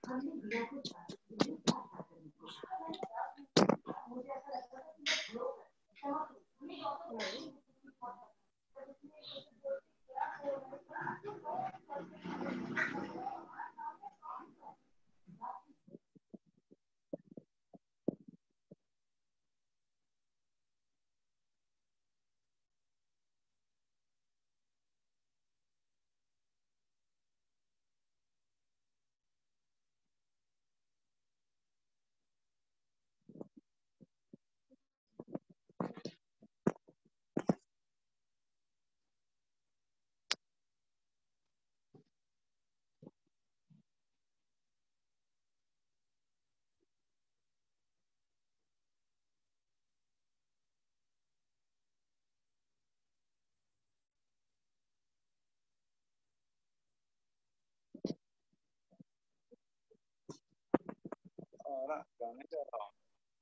गाने जा रहा हूँ।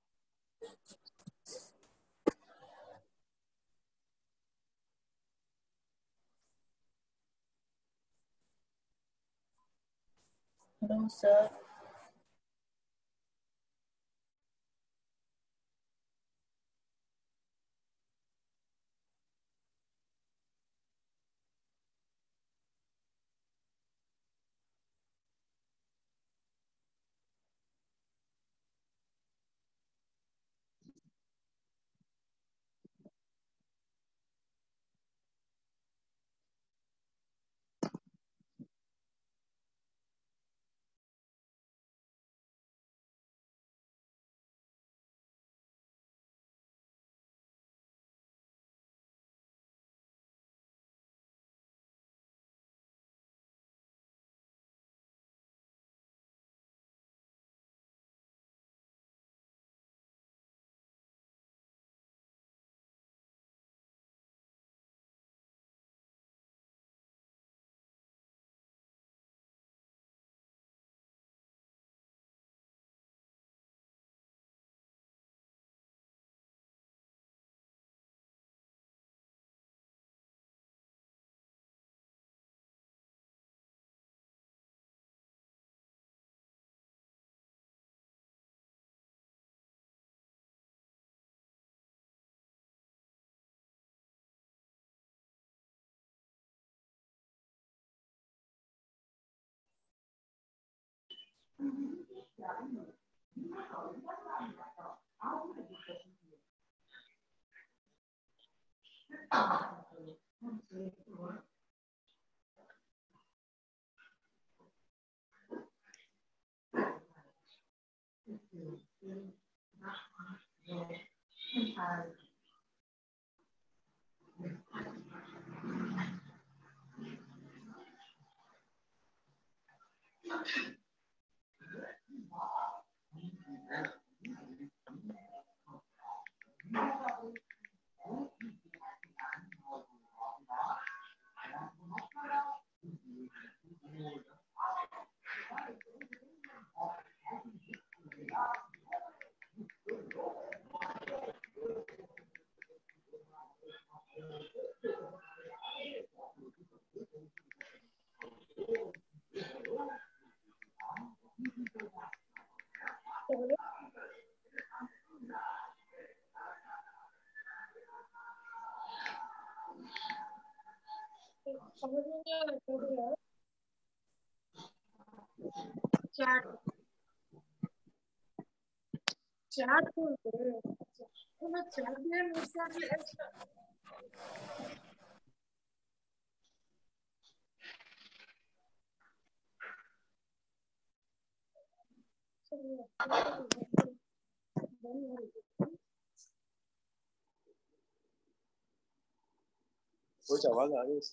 Hello sir. कुछ आवाज आ रही है?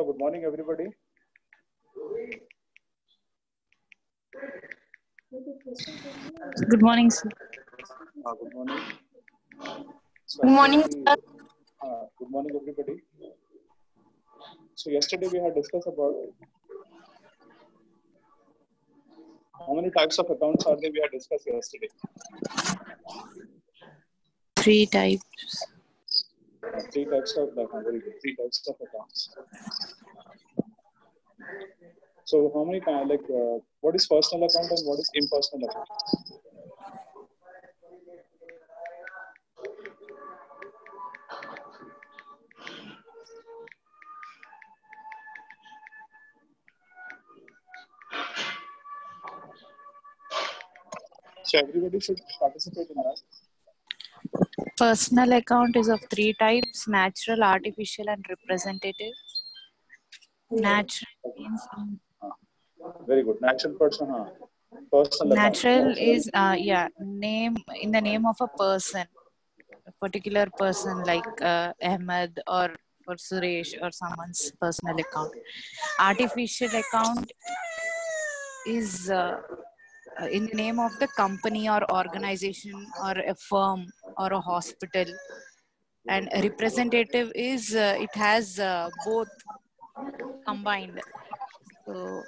Hello, good morning, everybody. Good morning, sir. Good morning. So Good morning, actually, sir. good morning, everybody. So yesterday we had discussed about how many types of accounts are there. We had discussed yesterday. 3 types. 3 types of very good. 3 types of accounts. So how many what is personal account and what is impersonal account? So everybody should participate in that. Personal account is of 3 types: natural, artificial, and representative. Natural means Very good. Natural person, personal account. natural is name in the name of a person, a particular person like Ahmed or for Suresh or someone's personal account. Artificial account is in the name of the company or organization or a firm or a hospital. And a representative is it has both combined. So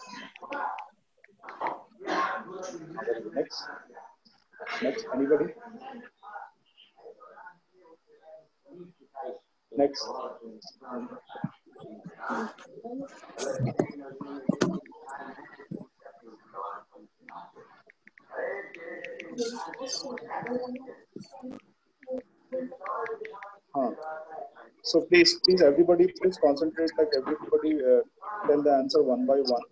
Very good. Next, anybody? Next. So please, everybody, please concentrate. Like everybody, tell the answer one by one.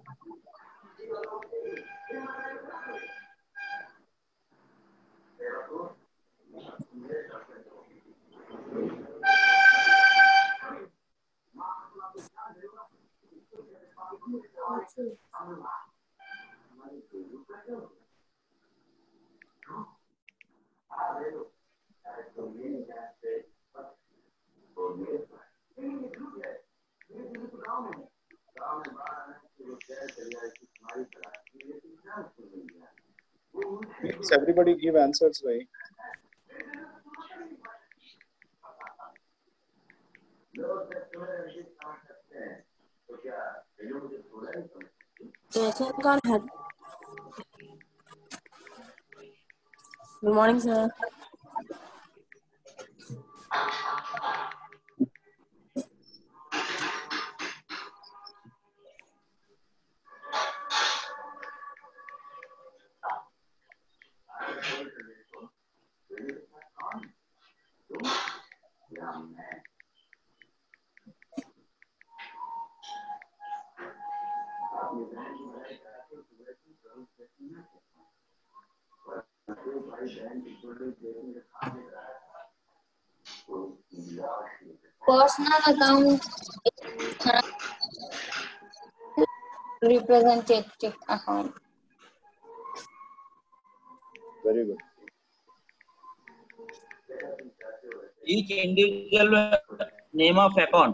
Please, everybody, give answers. Right? Good morning, sir. Personal account is representative account. Very good. Each individual name of account.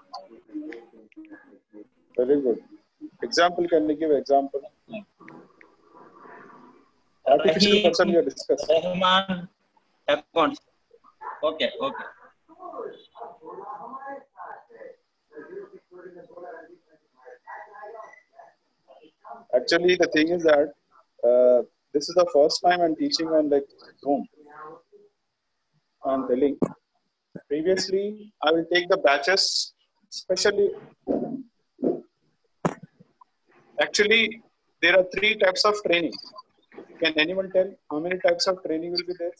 Very good. Example, can you give example? Artificial Rahim, person we are discussing. Rahman accounts. Okay. Actually, the thing is that this is the first time I'm teaching on like Zoom. I'm telling. Previously, I will take the batches, especially. Actually, there are 3 types of training. Can anyone tell how many types of training will be there?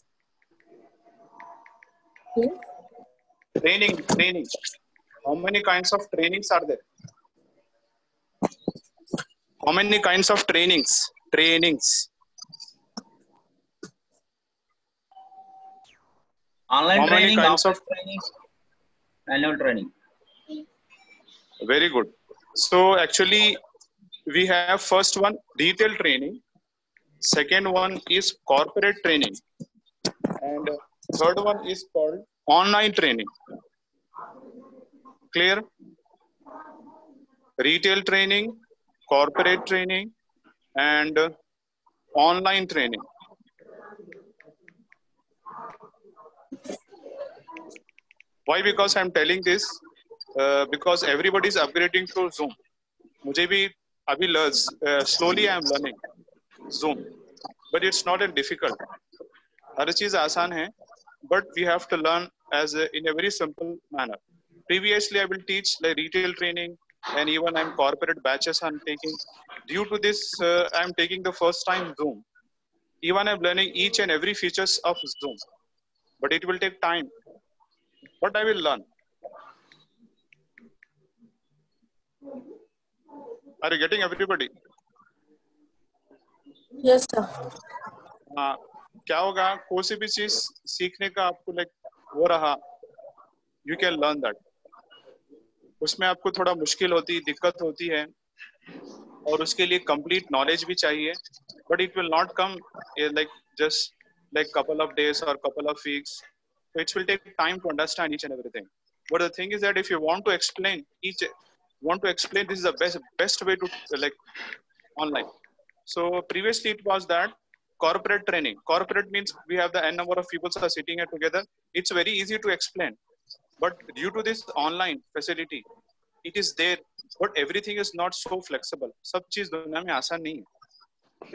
Training. How many kinds of trainings are there? How many kinds of trainings? Online How many training, kinds offline of training, annual training. Very good. So actually, we have first one detailed training, second one is corporate training, and third one is called online training. Clear? retail training, corporate training, and online training. Why? Because I'm telling this because everybody is upgrading to Zoom. मुझे भी अभी slowly I am learning Zoom, but it's not difficult. हर चीज आसान है, but we have to learn in a very simple manner. Previously, I will teach like retail training, and even I'm corporate batches I'm taking. Due to this, I'm taking the first time Zoom. Even I'm learning each and every features of Zoom, but it will take time. But I will learn. Are you getting everybody? Yes, sir. हाँ, क्या होगा, कोई सी भी चीज सीखने का आपको like वो रहा, you can learn that. उसमें आपको थोड़ा मुश्किल होती, दिक्कत होती है, और उसके लिए complete knowledge भी चाहिए, but it will not come like just like couple of days or couple of weeks. So it will take time to understand each and everything. But the thing is that if you want to explain this is the best way to like online. So previously it was that corporate training. Corporate means we have the n number of people are sitting here together. It's very easy to explain. But due to this online facility, it is there, but everything is not so flexible. सब चीज दुनिया में आसान नहीं है.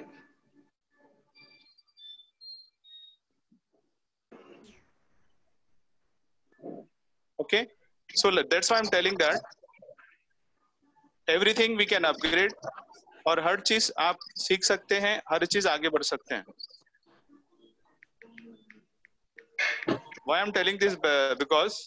Okay, so that's why I'm telling that everything we can upgrade, और हर चीज आप सीख सकते हैं, हर चीज आगे बढ़ सकते हैं. Why I'm telling this? Because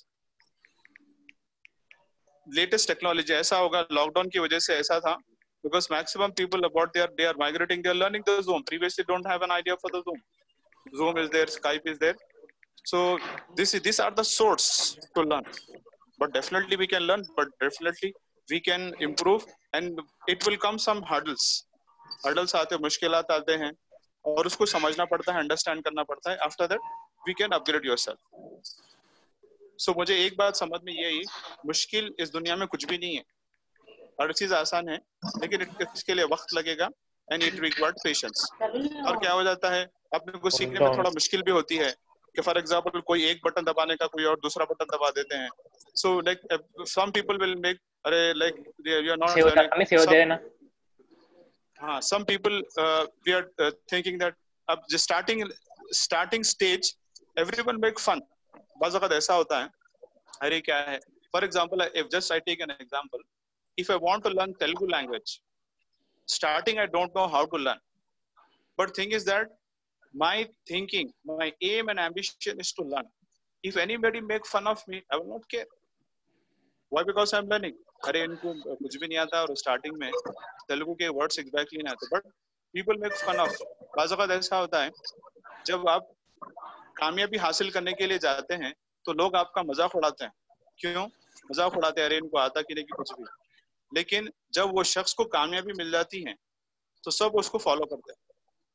latest technology ऐसा होगा, लॉकडाउन की वजह से ऐसा था, because maximum people about they are migrating, they are learning the Zoom. Previously don't have an idea for the Zoom. Zoom is there, Skype is there. So these are the source to learn. But definitely we can learn, but definitely we can improve, and it will come some hurdles. Hurdles आते हैं, मुश्किलात आते हैं, और उसको समझना पड़ता है, understand करना पड़ता है. After that we can upgrade yourself. So मुझे एक बात समझ में यही, मुश्किल इस दुनिया में कुछ भी नहीं है, हर चीज आसान है, लेकिन इसके लिए वक्त लगेगा, and it requires patience. और क्या हो जाता है, अपने को सीखने में थोड़ा मुश्किल भी होती है, कि फॉर एग्जांपल कोई एक बटन दबाने का कोई और दूसरा बटन दबा देते हैं. So like some people will make, अरे like you are not learning. हाँ, some people we are thinking that अब starting stage everyone make fun. बाज़ वक़्त ऐसा होता है, अरे क्या है, for example if just I take an example, if I want to learn Telugu language, starting I don't know how to learn, but thing is that my thinking, my aim and ambition is to learn. If anybody make fun of me, I will not care. Why? Because I'm learning. अरे इनको कुछ भी नहीं आता, और starting में तेलुगु के words exactly नहीं आते, but people make fun of. बाज़ वक़्त ऐसा होता है, जब आप कामयाबी हासिल करने के लिए जाते हैं तो लोग आपका मजाक उड़ाते हैं. क्यों मजाक उड़ाते हैं? अरे इनको आता कि नहीं कि कुछ भी. लेकिन जब वो शख्स को कामयाबी मिल जाती है तो सब उसको फॉलो करते हैं.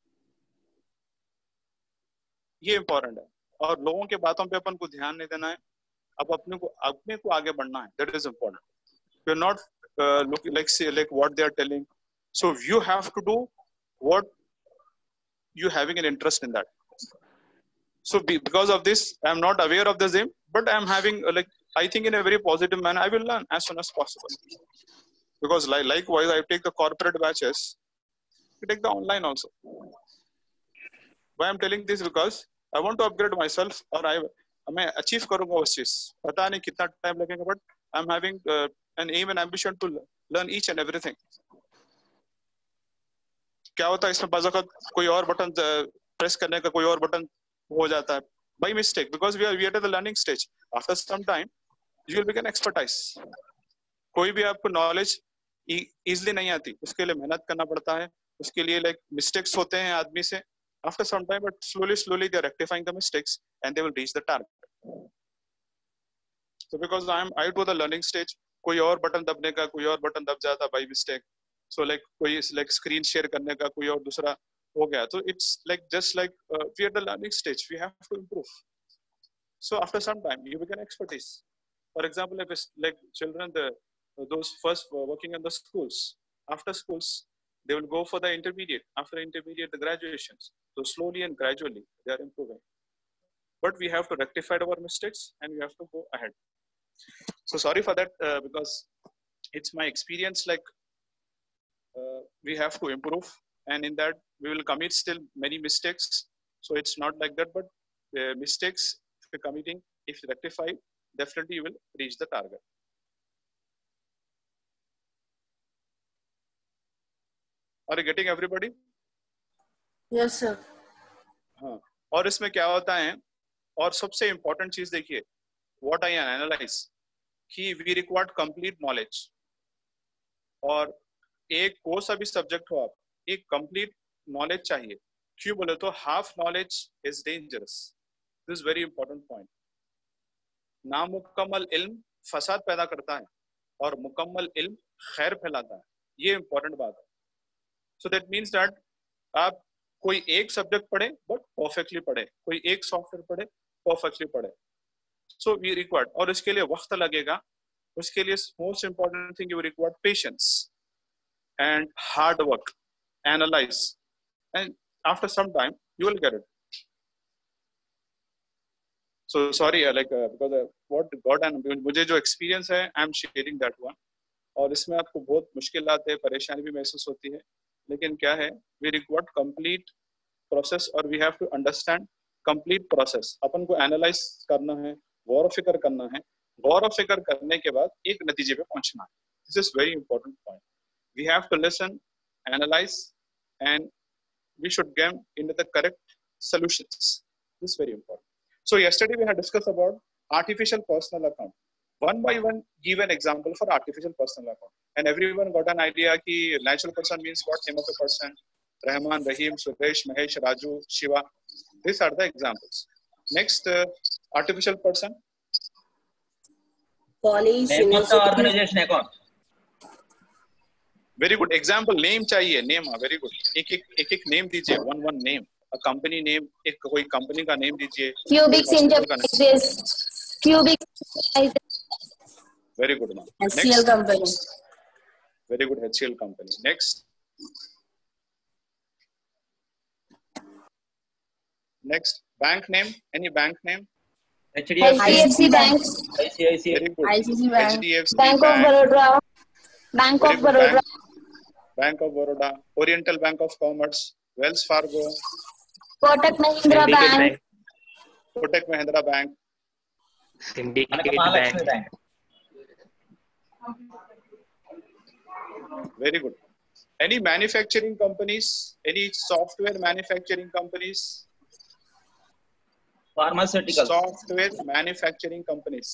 ये इम्पोर्टेंट है, और लोगों के बातों पे अपन को ध्यान नहीं देना है, अब अपने को आगे बढ़ना है. That is important. You are not looking like what they are telling, so you have to do what you having an interest in that. So because of this I am not aware of the Zoom, but I am having I think in a very positive manner I will learn as soon as possible, because likewise I take the corporate batches, I take the online also. Why I am telling this? Because I want to upgrade myself, और मैं achieve करूंगा उस चीज, पता नहीं कितना time लगेगा, but I am having an aim and ambition to learn each and everything. क्या होता है इसमें, बाज़ वक़्त कोई और बटन प्रेस करने का कोई और बटन हो जाता है by mistake, because we are at the learning stage. After some time you will become expertise. कोई भी आपको नॉलेज इजीली नहीं आती, उसके लिए मेहनत करना पड़ता है, उसके लिए मिस्टेक्स होते हैं आदमी से. After some time, but slowly they are rectifying the mistakes and they will reach the target. So because I do the learning stage, कोई और बटन दबने का कोई और बटन दब जाता by mistake. So कोई screen share करने का कोई और दूसरा हो गया. So it's just we are at the learning stage. We have to improve. So after some time, you become expertise. For example, if it's children, those first working in the schools. After schools, they will go for the intermediate. After intermediate, the graduations. So slowly and gradually, they are improving. But we have to rectify our mistakes and we have to go ahead. So sorry for that, because it's my experience. Like we have to improve, and in that we will commit still many mistakes. So it's not like that, but mistakes if you're committing, if you rectify, definitely you will reach the target. Are you getting everybody? Yes, sir. हाँ. और इसमें क्या होता है, और सबसे important चीज देखिए, व्हाट आई एनालाइज कि वी रिक्वायर्ड कंप्लीट नॉलेज. और एक कोर्स अभी सब्जेक्ट हो, आप एक कंप्लीट नॉलेज चाहिए. क्यों बोले तो half knowledge is dangerous. This very important point. नामुकम्मल इल्म फसाद पैदा करता है और मुकम्मल इल्म खैर फैलाता है. ये इंपॉर्टेंट बात है. सो दैट मीन्स दैट आप कोई एक सब्जेक्ट पढ़े बट परफेक्टली पढ़े, कोई एक सॉफ्टवेयर पढ़े परफेक्टली पढ़े. सो वी रिक्वायर्ड, और इसके लिए वक्त लगेगा. उसके लिए most important thing you required patience and hard work, analyze, and after some time you will get it. So sorry, because what God and मुझे जो experience है, I am sharing that one. और इसमें आपको बहुत मुश्किल आते हैं, परेशानी भी महसूस होती है, लेकिन क्या है, we require complete process और we have to understand complete process. अपन को analyze करना है, गौर फिक्र करना है, गौर फिक्र करने के बाद एक नतीजे पे पहुंचना है. This is very important point. We have to listen, analyze, and we should get into the correct solutions. This is very important. So yesterday we had discussed about artificial personal account. One by one, give an example for artificial personal account. And everyone got an idea कि natural person means what? Name of a person. Rahman, Rahim, Suresh, Mahesh, Raju, Shiva. These are the examples. Next, artificial person. Police, Name of the university. organization account. Very good example. Name चाहिए, name. Very good. एक name दीजिए. one name. A company name. एक कोई company का name दीजिए. Cubic Enterprises. Cubic Enterprises. Very good, ma'am. HCL company. Very good, HCL company. Next. Next, bank name. Any bank name? HDFC Bank. ICICI. Very good. ICICI Bank. HDFC Bank of Baroda. Bank Very of good. Baroda. Bank of Baroda. Oriental Bank of Commerce. Wells Fargo. Kotak Mahindra Bank. Kotak Mahindra Bank. Syndicate Mahalakshmi Bank. Very good. Any manufacturing companies? Any software manufacturing companies? Pharmaceutical. Software manufacturing companies.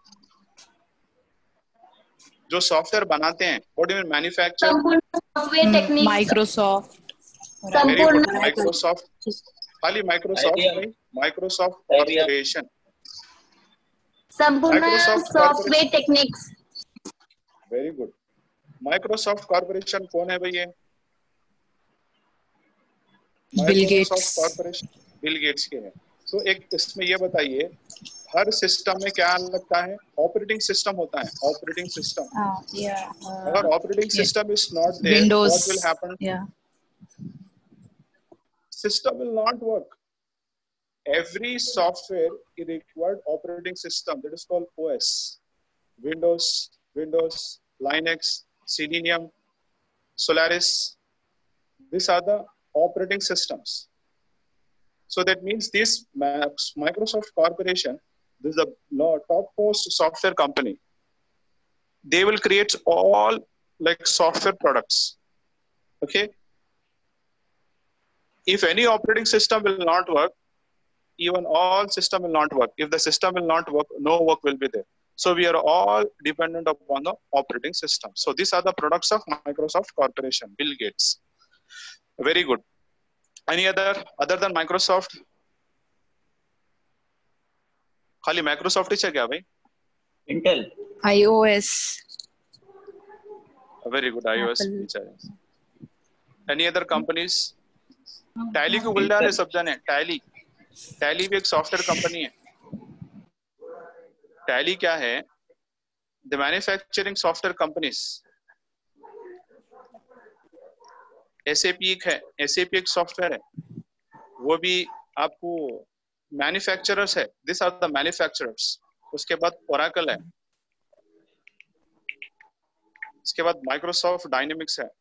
जो software बनाते हैं, what do you mean manufacture? Sampurna Software Techniques. Microsoft. Very good. Sampurna. Microsoft. खाली Microsoft IBM. नहीं, Microsoft IBM. Corporation. Sampurna Microsoft Software Corporation. Techniques. Very good. Microsoft Corporation कौन है भैया? Bill Microsoft Gates. Corporation Bill Gates के हैं. तो एक इसमें ये बताइए, हर सिस्टम में क्या लगता है? ऑपरेटिंग सिस्टम होता है. Operating system. अगर operating system is not there, Windows. What will happen? Yeah. System will not work. Every software is required operating system. That is called OS. Windows, Linux, Selenium, Solaris. These are the operating systems. So that means this Microsoft Corporation, this is the topmost software company. They will create all like software products. Okay. If any operating system will not work, even all system will not work. If the system will not work, no work will be there. So we are all dependent upon the operating system. So these are the products of Microsoft Corporation, Bill Gates. Very good. Any other than Microsoft? खाली Microsoft ही है क्या भाई? Intel. iOS. Very good. iOS. Apple. Any other companies? Tally को बोल रहे हैं सब जाने. Tally भी एक सॉफ्टवेयर कंपनी है. Tally क्या है? the manufacturing software companies. SAP एक है, SAP एक सॉफ्टवेयर है, वो भी आपको मैन्युफैक्चरर्स है, दिस आर द मैन्युफैक्चरर्स. उसके बाद Oracle है, उसके बाद माइक्रोसॉफ्ट डायनेमिक्स है.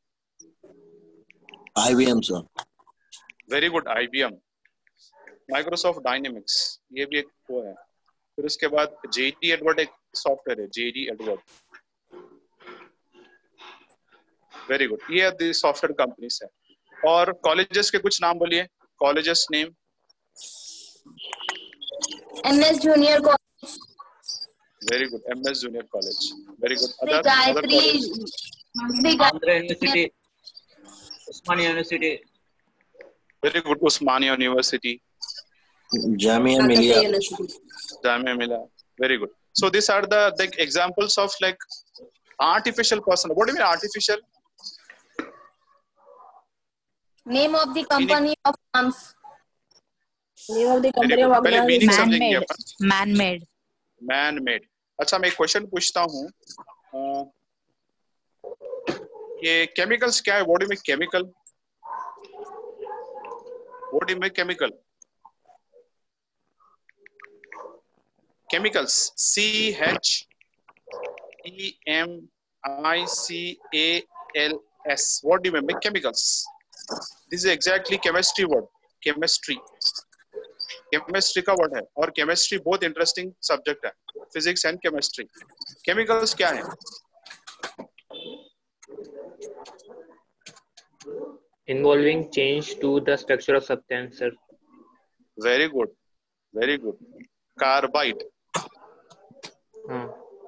IBM sir. Very good, IBM, Microsoft Dynamics, ये भी एक वो है. फिर उसके बाद JD एडवर्ड एक सॉफ्टवेयर है, JD एडवर्ड. वेरी गुड, ये सॉफ्टवेयर कंपनीज है. और कॉलेजेस के कुछ नाम बोलिए, colleges name. MS Junior College, very good, MS junior college. Very good. Sri other Gayatri, college. Sri Andhra University, Usmania University, very good, Osmania university, Jamia Millia. Kakatiya University. Jamia Millia. Very good. So these are the examples of like artificial person. What do you mean artificial? name of the company of arms. Name of the Very company good. of पहले meaning organization. समझेंगे Man-made. अपन. Man-made. Man made. अच्छा, मैं एक question पूछता हूँ. ये chemicals क्या है? What do you mean chemical? What do you mean chemical? Chemicals. CHEMICALS. What do you mean chemicals? This is exactly chemistry word. Chemistry. Chemistry का word है, और chemistry बहुत interesting subject है. Physics and chemistry. Chemicals क्या है? Involving change to the structure of substance, sir. Very good. Very good. Carbide. हाँ.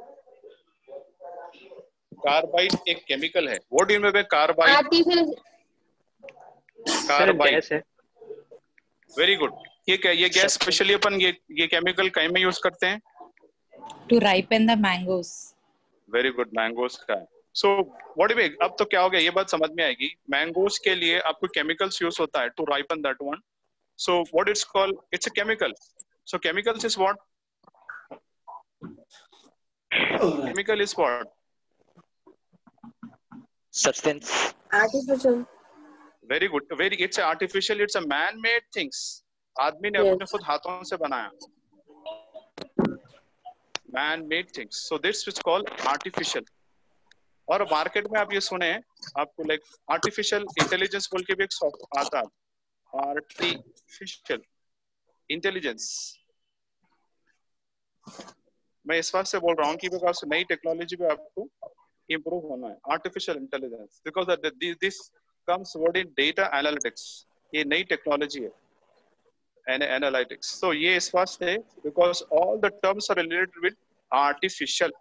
Carbide एक chemical है. What do you mean by carbide? Artificial, sir Carbide. गैस है. Very good. ये क्या, ये गैस स्पेशली अपन ये केमिकल कहीं में यूज करते हैं? To ripen the mangoes. Very good, mangoes का है. सो व्हाट डू, अब तो क्या हो गया, ये बात समझ में आएगी. मैंगोस के लिए आपको केमिकल्स यूज होता है to ripen that one. So what it's called, it's a chemical. So chemicals is what? Chemical is what? Substance. Artificial. Very good. Very, it's artificial, it's a man made things. आदमी ने अपने खुद हाथों से बनाया. Man made things. So this is called artificial. और market में आप ये सुने हैं, आपको लाइक आर्टिफिशियल इंटेलिजेंस बोल के भी एक सॉफ्ट आता है. Artificial intelligence. मैं इस बात से बोल रहा हूँ कि बिकॉज नई टेक्नोलॉजी पे आपको इम्प्रूव होना है. Artificial intelligence because this comes word in data analytics. ये नई टेक्नोलॉजी है, एनालिटिक्स. तो ये इस वास्ते है because all the terms are related with artificial.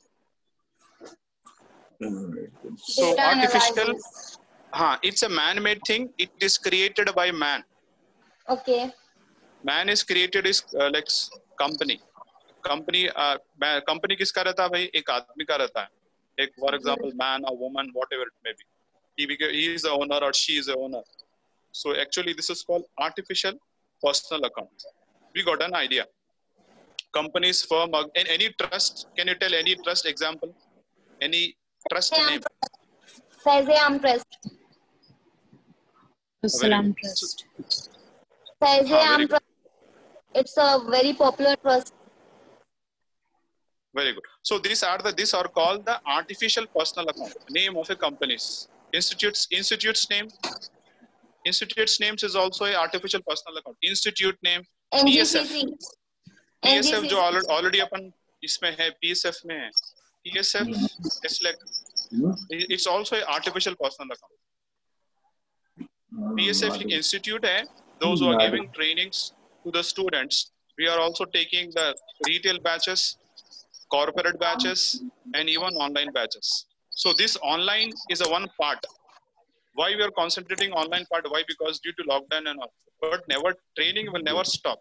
So data artificial, analysis. हाँ, it's a man-made thing. It is created by man. Okay. Man is created is like company. Company किसका रहता है भाई? एक आदमी का रहता है. एक for example man or woman, whatever it may be. He is the owner or she is the owner. So actually this is called artificial personal account. We got an idea. Companies, firm, and any trust. Can you tell any trust example? Any trust name? Sazam Trust. Salam Trust. Sazam Trust. It's a very popular trust. Very good. So these are called the artificial personal account. Name of a companies. Institute's name. Institute's names is also a artificial personal account. Institute name. NGCC. PSF जो already अपन इसमें है, PSF में है. PSF is like it's also a artificial personal account. PSF एक institute है. Those who are giving trainings to the students. We are also taking the retail batches, corporate batches, and even online batches. So this online is a one part. Why we are concentrating online part? Why? Because due to lockdown and all. But training will never stop.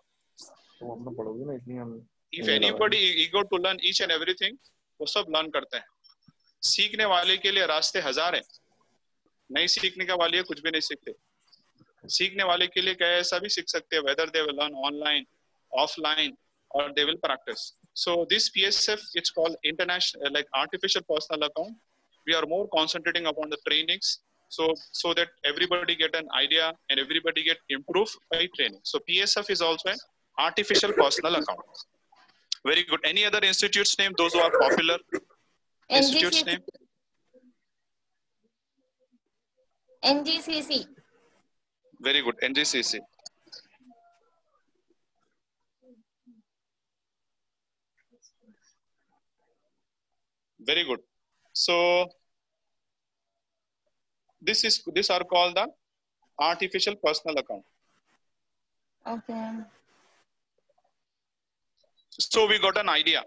If anybody eager to learn each and everything, वो सब learn करते हैं. सीखने वाले के लिए रास्ते हजार हैं. नहीं सीखने के वाले कुछ भी नहीं सीखते. सीखने वाले के लिए क्या ऐसा भी सीख सकते हैं, whether they will learn online, offline, or they will practice. So this PSF, it's called international, like artificial personal account. We are more concentrating upon the trainings, so that everybody get an idea and everybody get improved by training. So PSF is also an artificial personal account. Very good. Any other institutes name? Those who are popular institutes NGCC. name? NGCC. Very good. NGCC. Very good. So these are called the artificial personal account. Okay. So we got an idea.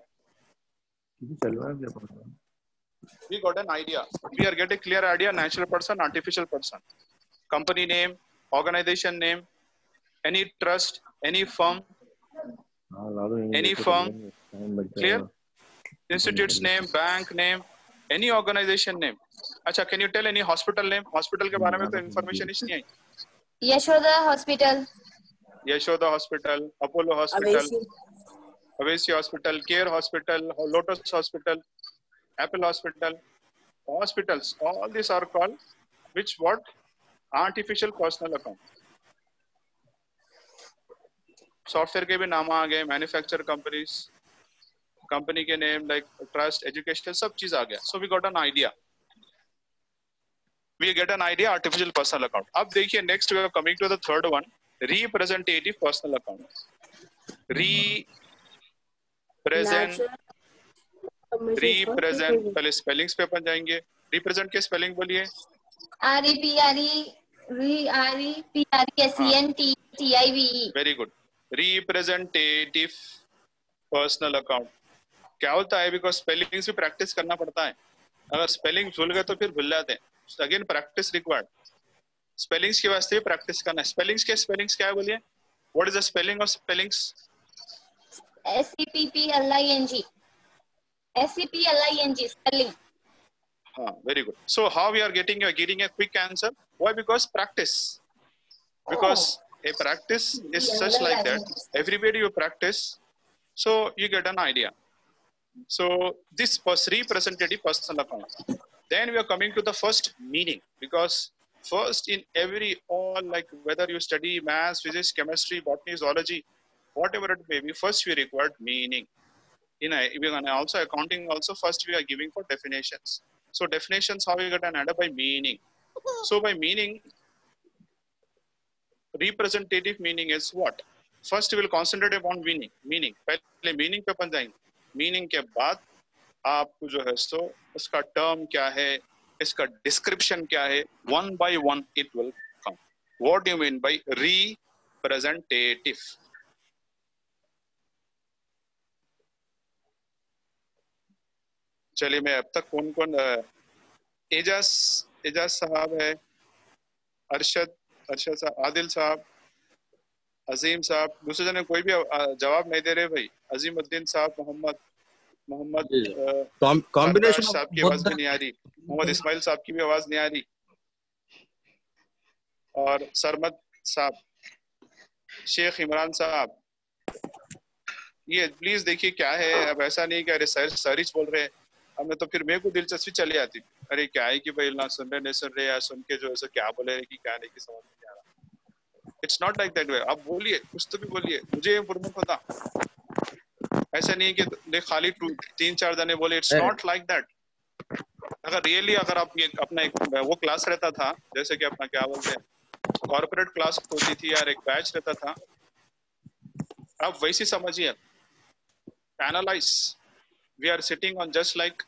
We got an idea. We are getting clear idea: natural person, artificial person, company name, organization name, any trust, any firm, clear? Institute's name, bank name, any organization name. अच्छा, can you tell any hospital name? Hospital के बारे में तो information ही नहीं आई. Yashoda Hospital. Yashoda Hospital, Apollo Hospital, Avesi Hospital, Care Hospital, Lotus Hospital, Apple Hospital, hospitals. All these are called which what? Artificial personal account. Software के भी नाम आ गए, manufacturer companies, company के name like trust, education, सब चीज आ गया. So we got an idea. We get an idea, artificial personal account. अब देखिए next we are coming to the third one, representative personal account. Represent पहले spellings पे अपन जाएंगे. Represent के spelling बोलिए. REPREPRESENTTIVE. Very good. Representative personal account. क्या होता है? Because spellings भी practice करना पड़ता है. अगर spelling भूल गए तो फिर भूल जाते हैं. So again practice required. Spellings के वास्ते भी practice करना है. Spellings के spellings क्या है बोलिए? What is the spelling of spellings? SEPPLING. SEPLING spelling. Very good. So how we are getting a quick answer? Why? Because practice. Because a practice is such like that. Everybody you practice, so you get an idea. So this was representative personal account. Then we are coming to the first meaning, because first in every all, like whether you study maths, physics, chemistry, botany, zoology, whatever it may be, first we required meaning. Even also accounting also, first we are giving for definitions. So definitions, how you get an idea? By meaning. So by meaning, representative meaning is what? First we will concentrate upon meaning. पहले meaning पे अपन जाएंगे. Meaning के बाद आपको जो है सो उसका term क्या है, इसका description क्या है, one by one it will come. What do you mean by representative? चलिए मैं अब तक कौन एजाज साहब है, अरशद साहब, आदिल साहब, अजीम साहब, दूसरे जने कोई भी जवाब नहीं दे रहे भाई. अजीमुद्दीन साहब, मोहम्मद कॉम्बिनेशन साहब की आवाज भी नहीं आ रही, मोहम्मद इस्माइल साहब की भी आवाज नहीं आ रही, और सरमद साहब, शेख इमरान साहब, ये प्लीज देखिए क्या है. अब ऐसा नहीं कि अरे सर बोल रहे हैं, अब मैं तो फिर मेरे को दिलचस्पी चली आती. अरे क्या है कि भाई ना सुन रहे नहीं सुन रहे, या सुन के जो है क्या बोले कि क्या नहीं, कि समझ नहीं आ रहा. It's not like that way. आप बोलिए, कुछ तो भी बोलिए, मुझे इम्प्रूवमेंट होता. ऐसा नहीं है कि खाली 3-4 जने बोले. It's not like that. अगर रियली अगर आप ये अपना एक वो क्लास रहता था, जैसे कि अपना क्या बोलते हैं कॉर्पोरेट क्लास होती थी यार, एक बैच रहता था, आप वैसी समझिए. Analyse, we are sitting on just like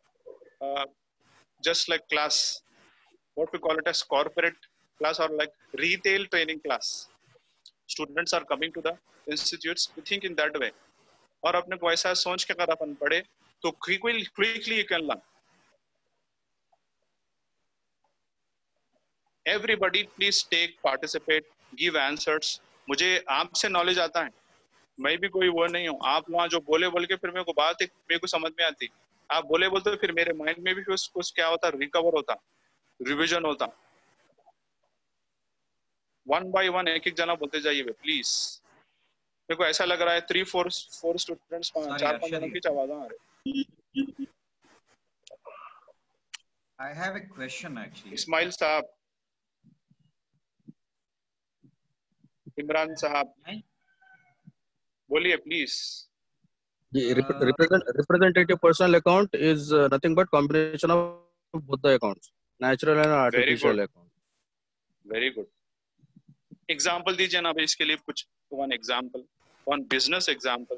class, what we call it as corporate class or like retail training class. Students are coming to the institutes, we think in that way. और अपने को ऐसा सोच के अगर अपन पढ़े तो quickly you can learn. Everybody please participate, give answers. मुझे आपसे नॉलेज आता है, मैं भी कोई वो नहीं हूँ. आप वहाँ जो बोल के फिर मेरे को बात मेरे को समझ में आती. आप बोलते फिर मेरे माइंड में भी कुछ क्या होता, रिकवर होता, रिवीजन होता. वन बाय वन एक जना बोलते जाइए प्लीज. मेरे को ऐसा लग रहा है 3-4 स्टूडेंट्स, 4-5 जनों की आवाज आ रही। I have a question actually. Ismail साहब, इमरान साहब, बोलिए please. The representative personal account is nothing but combination of both the accounts, natural and artificial account. Very good. Example दीजिए ना भाई इसके लिए कुछ, one example, one business example.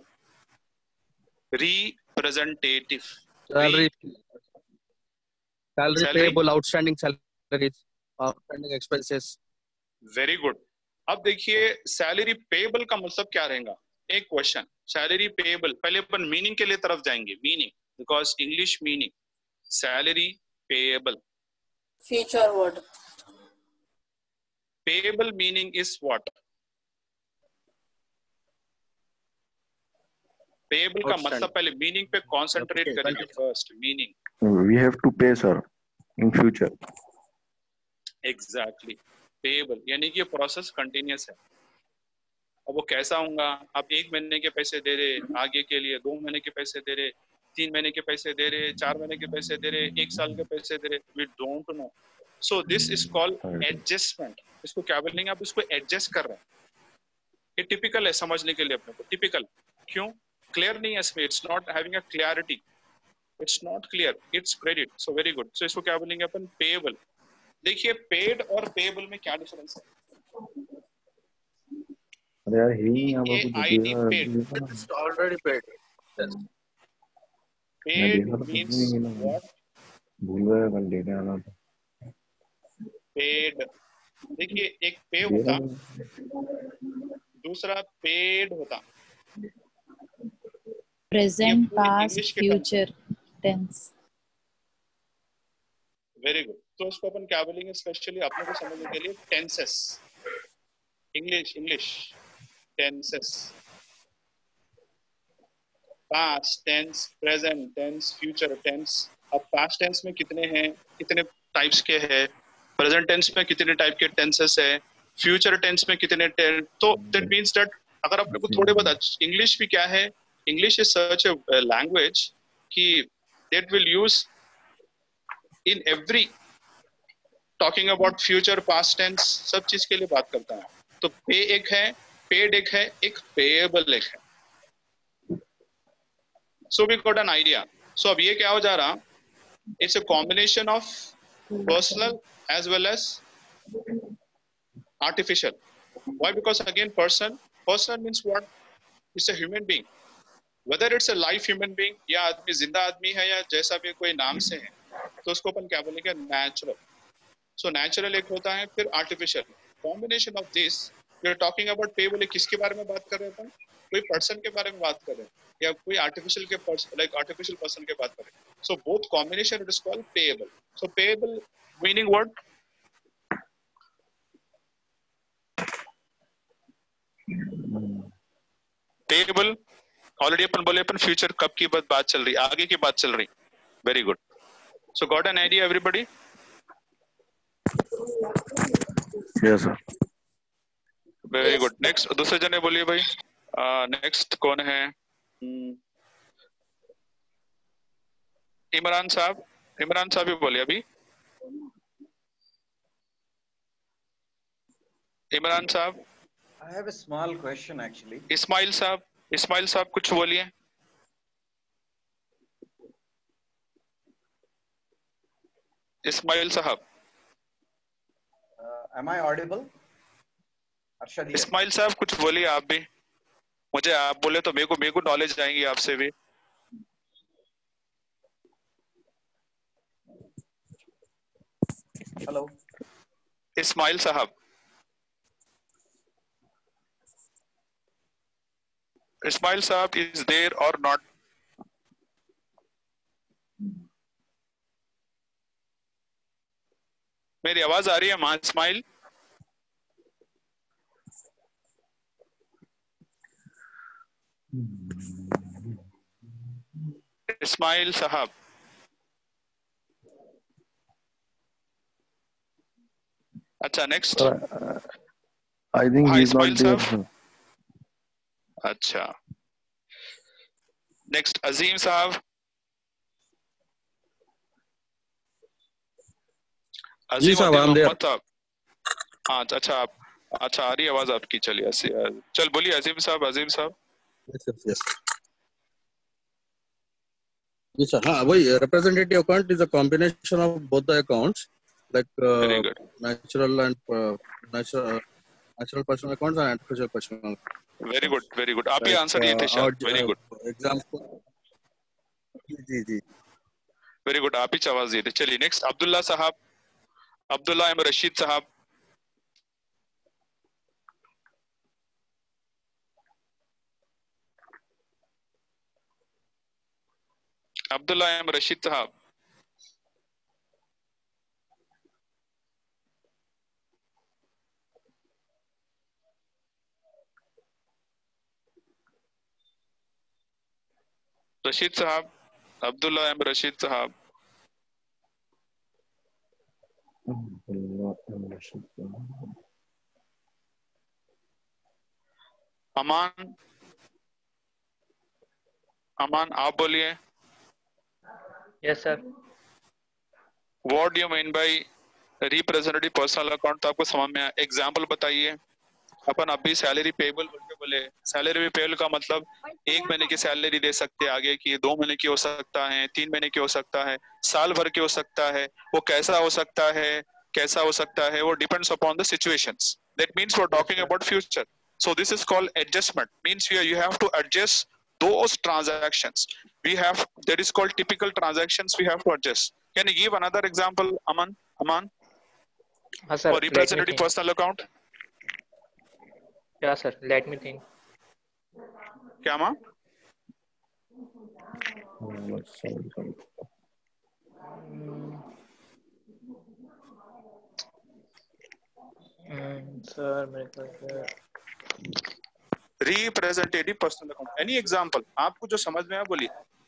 Representative, Salary payable, outstanding salaries, outstanding expenses. Very good. अब देखिए salary payable का मतलब क्या रहेगा। एक क्वेश्चन, सैलरी पेएबल, पहले अपन मीनिंग के लिए तरफ जाएंगे, meaning, because English meaning salary payable, Future word. Payable meaning is what? Payable का मतलब पहले मीनिंग पे कंसंट्रेट करेंगे first, meaning. We have to pay, sir, in future. Exactly, payable यानी कि प्रोसेस कंटिन्यूअस है। अब वो कैसा होगा, आप 1 महीने के पैसे दे रहे आगे के लिए, 2 महीने के पैसे दे रहे, 3 महीने के पैसे दे रहे, 4 महीने के पैसे दे रहे, 1 साल के पैसे दे रहे, we don't know. So this is called adjustment. इसको क्या बोलेंगे, आप इसको एडजस्ट कर रहे हैं। ये टिपिकल है समझने के लिए अपने को, टिपिकल। क्यों? क्लियर नहीं है इसमें, it's not having a clarity, it's not clear, it's credit. So very good. So इसको क्या बोलेंगे अपन, पेएबल। देखिए पेड और पेएबल में क्या डिफरेंस है? अरे यार PAID, paid, It's already paid. Yes. paid means what? भूल गया कल लेने आना था। पेड, देखिए एक पे होता, दूसरा पेड होता। Present, पूरी past, English के future tense. Very good. तो उसको अपन क्या बोलेंगे, स्पेशली अपने को समझने के लिए, tenses. English tenses, past tense, present tense, future tense. अब पास्ट टेंस में कितने हैं, कितने टाइप्स के हैं, प्रेजेंट टेंस में कितने टाइप के टेंसेस है, फ्यूचर टेंस में कितने टेंस। तो दैट मींस दैट अगर आपने को थोड़े बहुत, इंग्लिश भी क्या है, English is such a language कि that will use in every, talking about future, past tense, सब चीज के लिए बात करता है। तो पे एक है, पेड एक है, एक पेएबल एक है। So we got an idea. So अब ये क्या हो जा रहा, it's a combination of personal as well as artificial. Why? Because again personal means what? It's a human being, whether it's a live human being या आदमी, जिंदा आदमी है या जैसा भी कोई नाम से है, तो उसको अपन क्या बोलेंगे, नेचुरल। सो नेचुरल एक होता है, फिर artificial. Combination of this we are talking about पे। बोले किसके बारे में बात कर रहे हैं, कोई पर्सन के बारे में बात कर रहे हैं या कोई आर्टिफिशियल के पर्सन, लाइक आर्टिफिशियल पर्सन के बात कर रहे हैं। So both combination it is called payable. So payable meaning what? Payable already अपन बोले, अपन फ्यूचर कब की बात चल रही, आगे की बात चल रही। Very good. So got an idea everybody? Yes, sir. Very good. Next दूसरे जने बोलिए भाई। नेक्स्ट कौन है? इमरान साहब, इमरान साहब ही बोलिए अभी। इमरान साहब। I have a small question actually. Ismail साहब, इस्माइल साहब कुछ बोलिए। इस्माइल साहब। Am I audible? Arshad here. Ismail साहब कुछ बोलिए आप भी। मुझे आप बोले तो मेरे को नॉलेज आएंगी आपसे भी। Hello. इस्माइल साहब, इस्माइल साहब इज देयर और नॉट? मेरी आवाज आ रही है मां इस्माइल? इस्माइल साहब। अच्छा नेक्स्ट। I think हाँ he's not इस्माइल there, साहब। sir. अच्छा, नेक्स्ट अजीम साहब। जी अजीम साहब, उद्दीन I'm there. मोहम्मद साहब। हाँ अच्छा, आप अच्छा आ रही है आवाज आपकी। चलिए चल बोलिए अजीम साहब। अजीम साहब Yes. Yes, sir. हाँ, वही representative account is a combination of both the accounts, like very good, natural and natural personal accounts and artificial personal very good, accounts. Very good. आप ही Like आंसर दिए थे our शायद। Very good, example. जी। Very good, आप ही आवाज दिए थे। चलिए नेक्स्ट अब्दुल्ला साहब। अब्दुल्ला एम रशीद साहब। अब्दुल्ला एम रशीद साहब। रशीद साहब, अब्दुल्ला एम रशीद साहब। अमान, अमान आप बोलिए। Yes, sir. What do you mean by representative personal account? तो आपको समझ में आया, एग्जाम्पल बताइए। अपन अभी सैलरी पेबल बोल के बोले, सैलरी पेबल का मतलब 1 महीने की सैलरी दे सकते हैं, आगे की 2 महीने की हो सकता है, 3 महीने की हो सकता है, साल भर की हो सकता है। वो कैसा हो सकता है, कैसा हो सकता है, वो depends upon the situations. That means we are talking about future. So this is called adjustment. Means you have to adjust those transactions. That is called typical transactions. We have to adjust. Can you give another example, Aman? Aman, Sir, for let me representative think. personal account? Yeah, sir. Let me think. क्या Aman? Sir, मेरे ख्याल से representative personal account. Any example आपको जो समझ में आए बोलिए।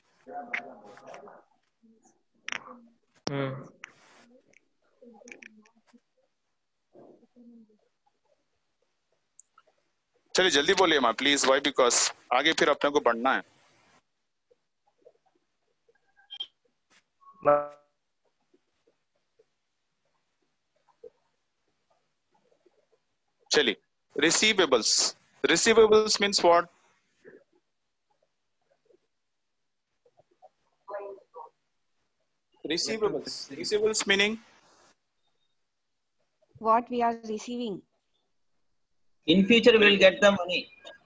चलिए जल्दी बोलिए माँ प्लीज। वाई? बिकॉज आगे फिर अपने को बढ़ना है। चलिए, receivables. Receivables means what? Receivables meaning what we are receiving. In future, we will get the money.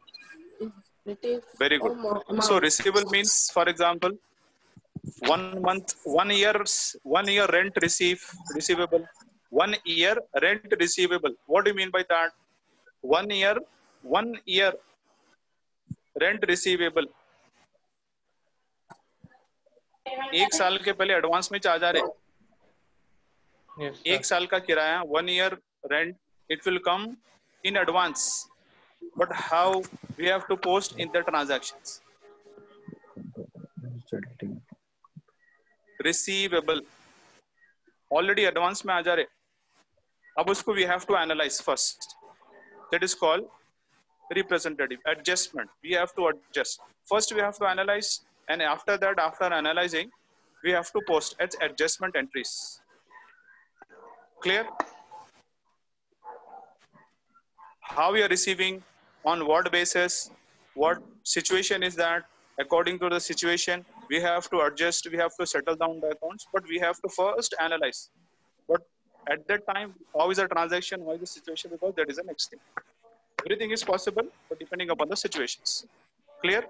very good. So receivable means, for example, 1 month, 1 year rent receivable. 1 year rent receivable. What do you mean by that? 1 year rent receivable. 1 साल के पहले advance में charge आ रहे। Yes, 1 साल का किराया, 1 year rent, it will come in advance. But how we have to post in the transactions? Receivable already advance में आ जा रहे, अब उसको we have to analyze first. That is called representative adjustment. We have to adjust. First we have to analyze, and after that, after analyzing, we have to post as adjustment entries. Clear? How we are receiving, on what basis, what situation is that? According to the situation, we have to adjust, we have to settle down the accounts, but we have to first analyze. But at that time, how is the transaction, how is the situation, because that is the next thing. Everything is possible, but depending upon the situations. Clear?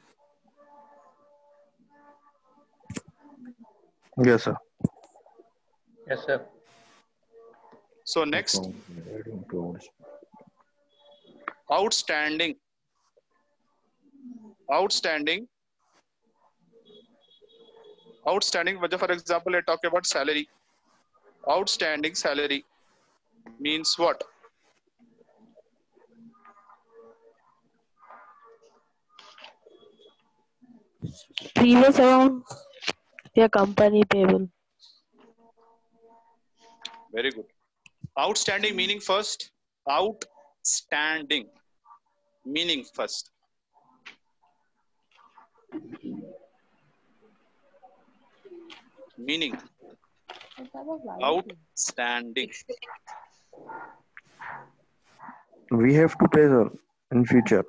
Yes, sir. yes, sir. So next, outstanding. Outstanding, for example, I talk about salary. Outstanding salary means what? Previous amount, your company payable. Very good. Outstanding meaning first. Outstanding meaning first. Meaning outstanding. We have to pay, sir, in future.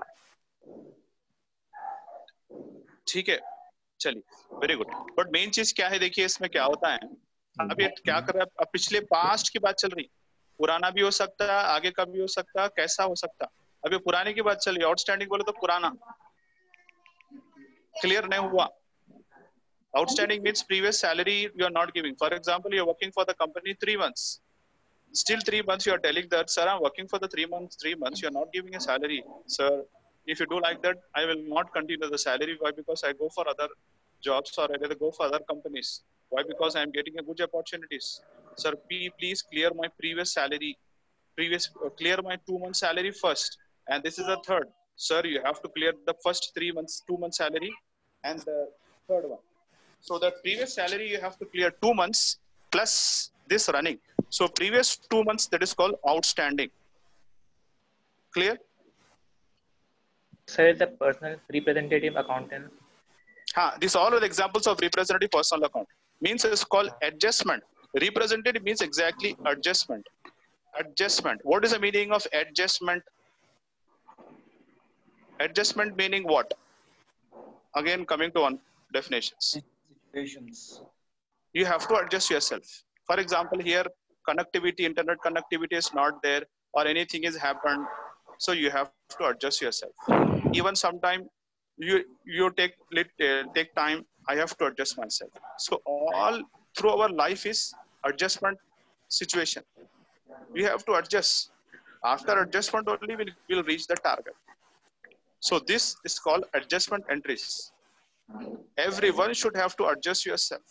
ठीक है, चलिए very good. But main चीज क्या है, देखिए इसमें क्या होता है. अब ये क्या कर रहा है, अब पिछले पास्ट की बात चल रही, पुराना भी हो सकता है, आगे का भी हो सकता है, कैसा हो सकता है. अब ये पुराने की बात चल रही, आउटस्टैंडिंग बोले तो पुराना. क्लियर नहीं हुआ. Outstanding means previous salary you are not giving. For example, you are working for the company 3 months. Still 3 months you are telling that, sir, I'm working for the 3 months, you are not giving a salary. Sir, if you do like that, I will not continue the salary. Why? Because I go for other jobs or I rather go for other companies. Why? Because I am getting a good opportunities. Sir, please clear my previous salary. Clear my 2 months salary first. And this is the third. Sir, you have to clear the first 3 months, 2 months salary and the third one. So the previous salary you have to clear 2 months plus this running. So previous 2 months, that is called outstanding. Clear? Sir, the personal representative accountant. These all are the examples of representative personal account. Means it's called adjustment. Representative means exactly adjustment. Adjustment. What is the meaning of adjustment? Adjustment meaning what? Again, coming to one definitions. You have to adjust yourself. For example, here connectivity, internet connectivity is not there, or anything has happened, so you have to adjust yourself. Even sometime you take time, I have to adjust myself. So all through our life is adjustment situation. We have to adjust. After adjustment only we'll reach the target. So this is called adjustment entries. Everyone should have to adjust yourself.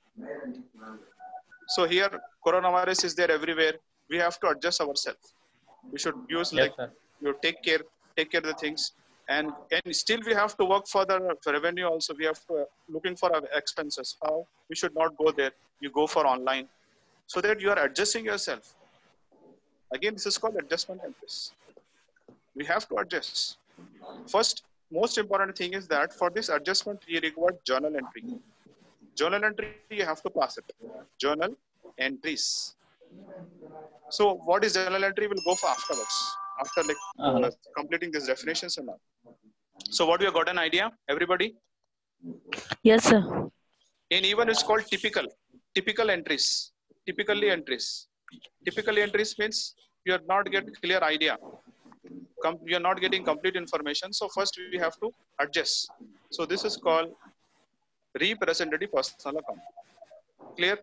So here coronavirus is there everywhere. We have to adjust ourselves. We should use you take care of the things, and still we have to work for the revenue also. We have to looking for our expenses. How? We should not go there. You go for online, so that you are adjusting yourself. Again, this is called adjustment entries. We have to adjust. First, most important thing is that for this adjustment, you require journal entry. Journal entry, you have to pass it. Journal entries. So what is journal entry? We'll go for afterwards, after completing these definitions and all. So what we have got an idea, everybody? Yes, sir. In even it's called typical entries. Typically entries means you are not getting clear idea. You are not getting complete information. So first we have to adjust. So this is called representative personal account. Clear?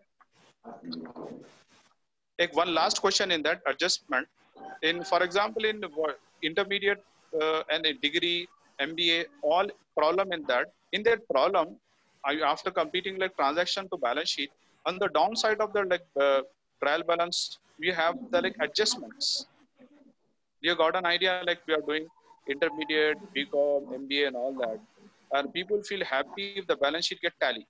Take one last question in that adjustment. For example, in intermediate and a degree, MBA, all problem in that problem, after completing transaction to balance sheet, on the downside of the trial balance, we have the adjustments. You got an idea, we are doing intermediate, BCom, MBA and all that. And people feel happy if the balance sheet get tally.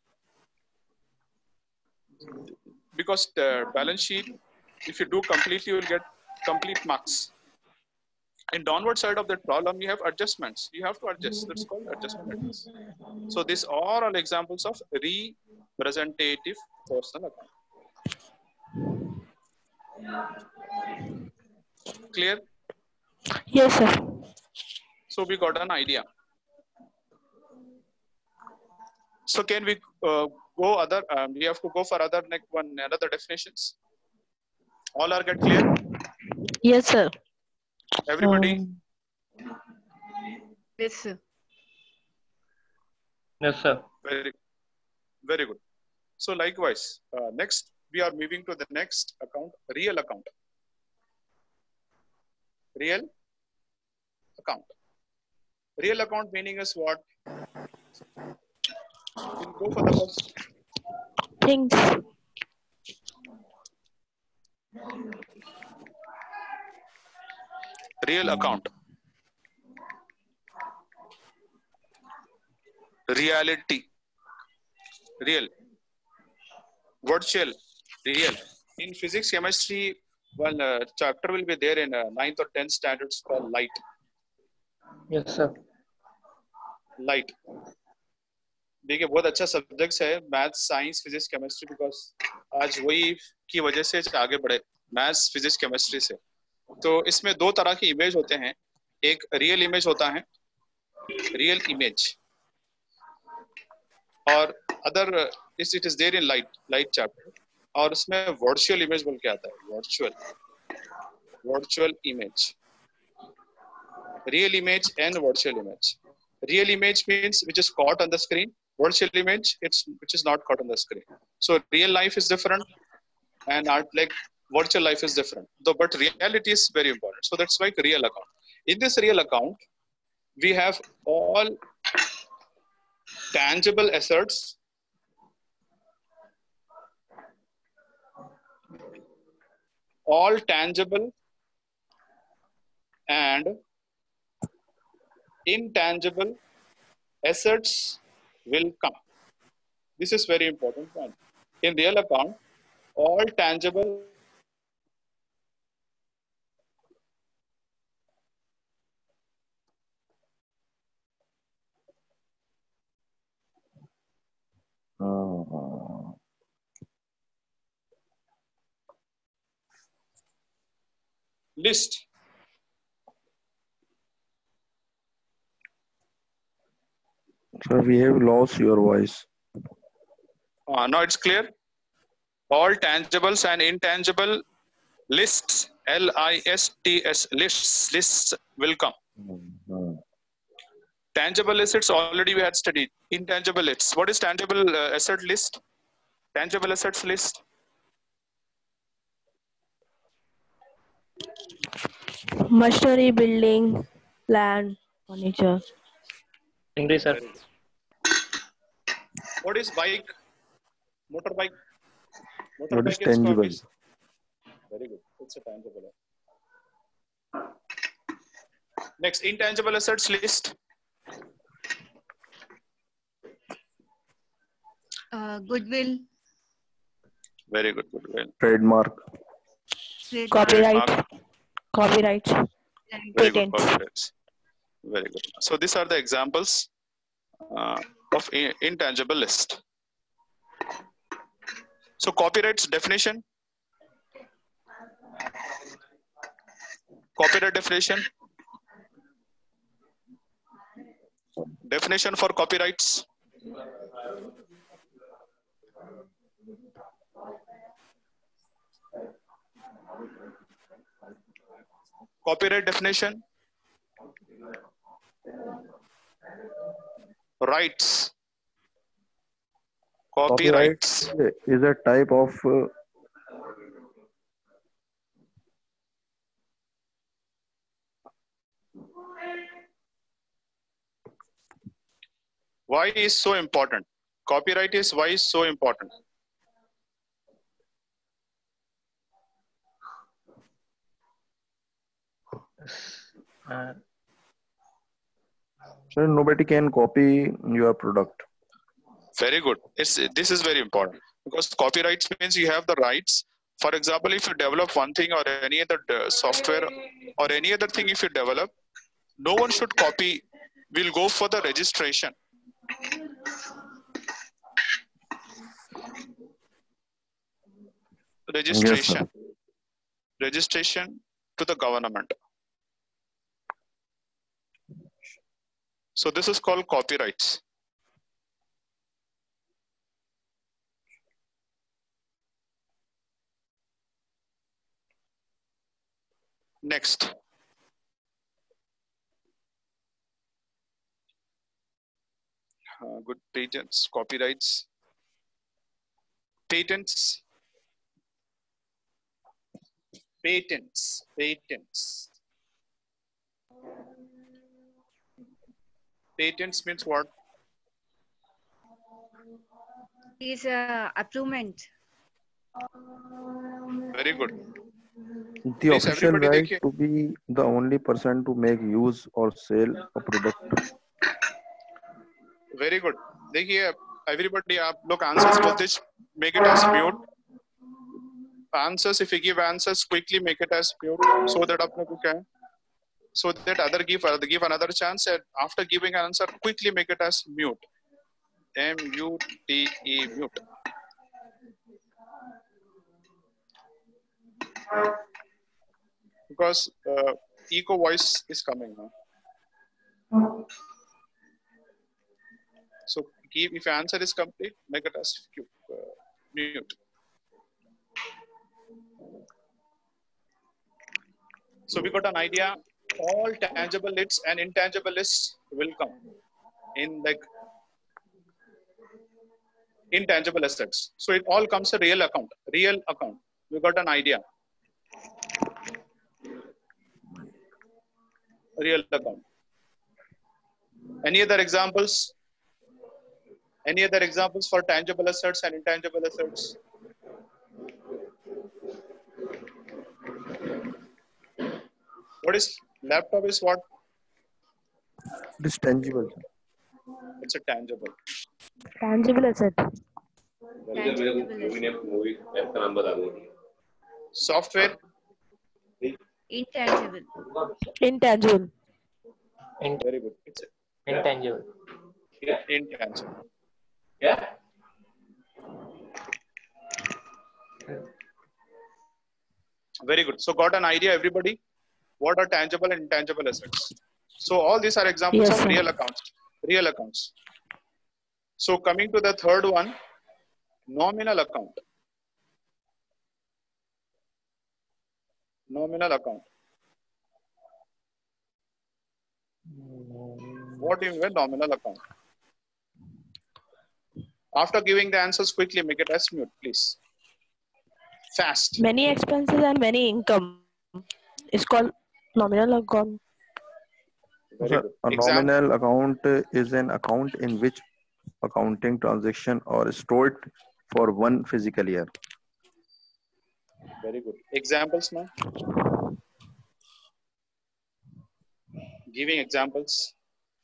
Because the balance sheet, if you do completely, you will get complete marks. In downward side of that problem, you have adjustments. You have to adjust. That's called adjustment. So these are all examples of representative personal account. Clear? Yes, sir. So we got an idea. So can we go other? We have to go for another definitions. All are get clear? Yes, sir. Everybody? Yes, sir. Yes, sir. Very good. So likewise, next we are moving to the next account, real account. Real account. Real account meaning is what? We'll go for the first. Things. Real account. Reality. Real. Virtual. Real. In physics, chemistry, one chapter will be there in 9th or 10th standards called light. Yes, sir. Light. देखिए बहुत अच्छा subject है maths, science, physics, chemistry, because आज वही की वजह से आगे बढ़े मैथ्स, फिजिक्स, केमिस्ट्री से। तो इसमें दो तरह की इमेज होते हैं, एक रियल इमेज होता है, रियल इमेज, और other it is there in light chapter, और उसमें वर्चुअल इमेज बोल के आता है, virtual image, real image and virtual image. Real image means which is caught on the screen. Virtual image, it's which is not caught on the screen. So real life is different, and like virtual life is different. Though, but reality is very important. So that's like real account. In this real account, we have all tangible assets, all tangible and intangible assets will come. This is very important point. In real account, all tangible list. Sir, we have lost your voice. Now it's clear. All tangibles and intangible lists, lists, lists will come. Tangible assets already we had studied. Intangible lists. What is tangible asset list? Tangible assets list. Machinery, building, land, furniture. English, sir. What is bike? Motorbike. What is tangible? Very good. It's a tangible. Next, intangible assets list. Goodwill, Very good. Goodwill. Trademark. Copyright. Trademark. Copyright. Very good. Patents. Copyrights. Very good. So these are the examples of intangible list. So copyrights definition. Copyright definition. Definition for copyrights. Copyright definition. Rights. Copyright Copyrights. is a type of Why is so important? Copyright is why is so important? so nobody can copy your product. Very good. This is very important because copyrights means you have the rights. For example, if you develop one thing or any other software or any other thing, if you develop, no one should copy. We'll go for the registration. Registration. Yes, Registration to the government. So this is called copyrights. Next. Good patents, copyrights, patents, patents, patents. Patents means what? is approval. Very good. the Please, official everybody right देखिए. to be the only person to make use or sell a product. Very good. देखिए, everybody आप लोग answers बोलते make it as mute. Answers, if you give answers quickly, make it as mute so that आप लोग को क्या है? So that other give another chance, and after giving an answer, quickly make it as mute. M-U-T-E, mute. Because echo voice is coming now. So if your answer is complete, make it as mute. So we got an idea. All tangible lists and intangible lists will come in like intangible assets. So it all comes a real account. Real account. We got an idea. Real account. Any other examples? Any other examples for tangible assets and intangible assets? What is laptop is what? It is tangible. It's a tangible. Tangible asset. Software? Intangible. Intangible. Very good. It's Intangible. intangible. Yeah. Very good. So got an idea, everybody? What are tangible and intangible assets? So all these are examples Yes, of sir. real accounts. Real accounts. So coming to the third one, nominal account. Nominal account. What do you mean by nominal account? After giving the answers, quickly make it as mute, please. Fast. Many expenses and many income. It's called nominal account. Very Sir, good. a Example. nominal account is an account in which accounting transaction are stored for one physical year. Very good. Examples now. Giving examples.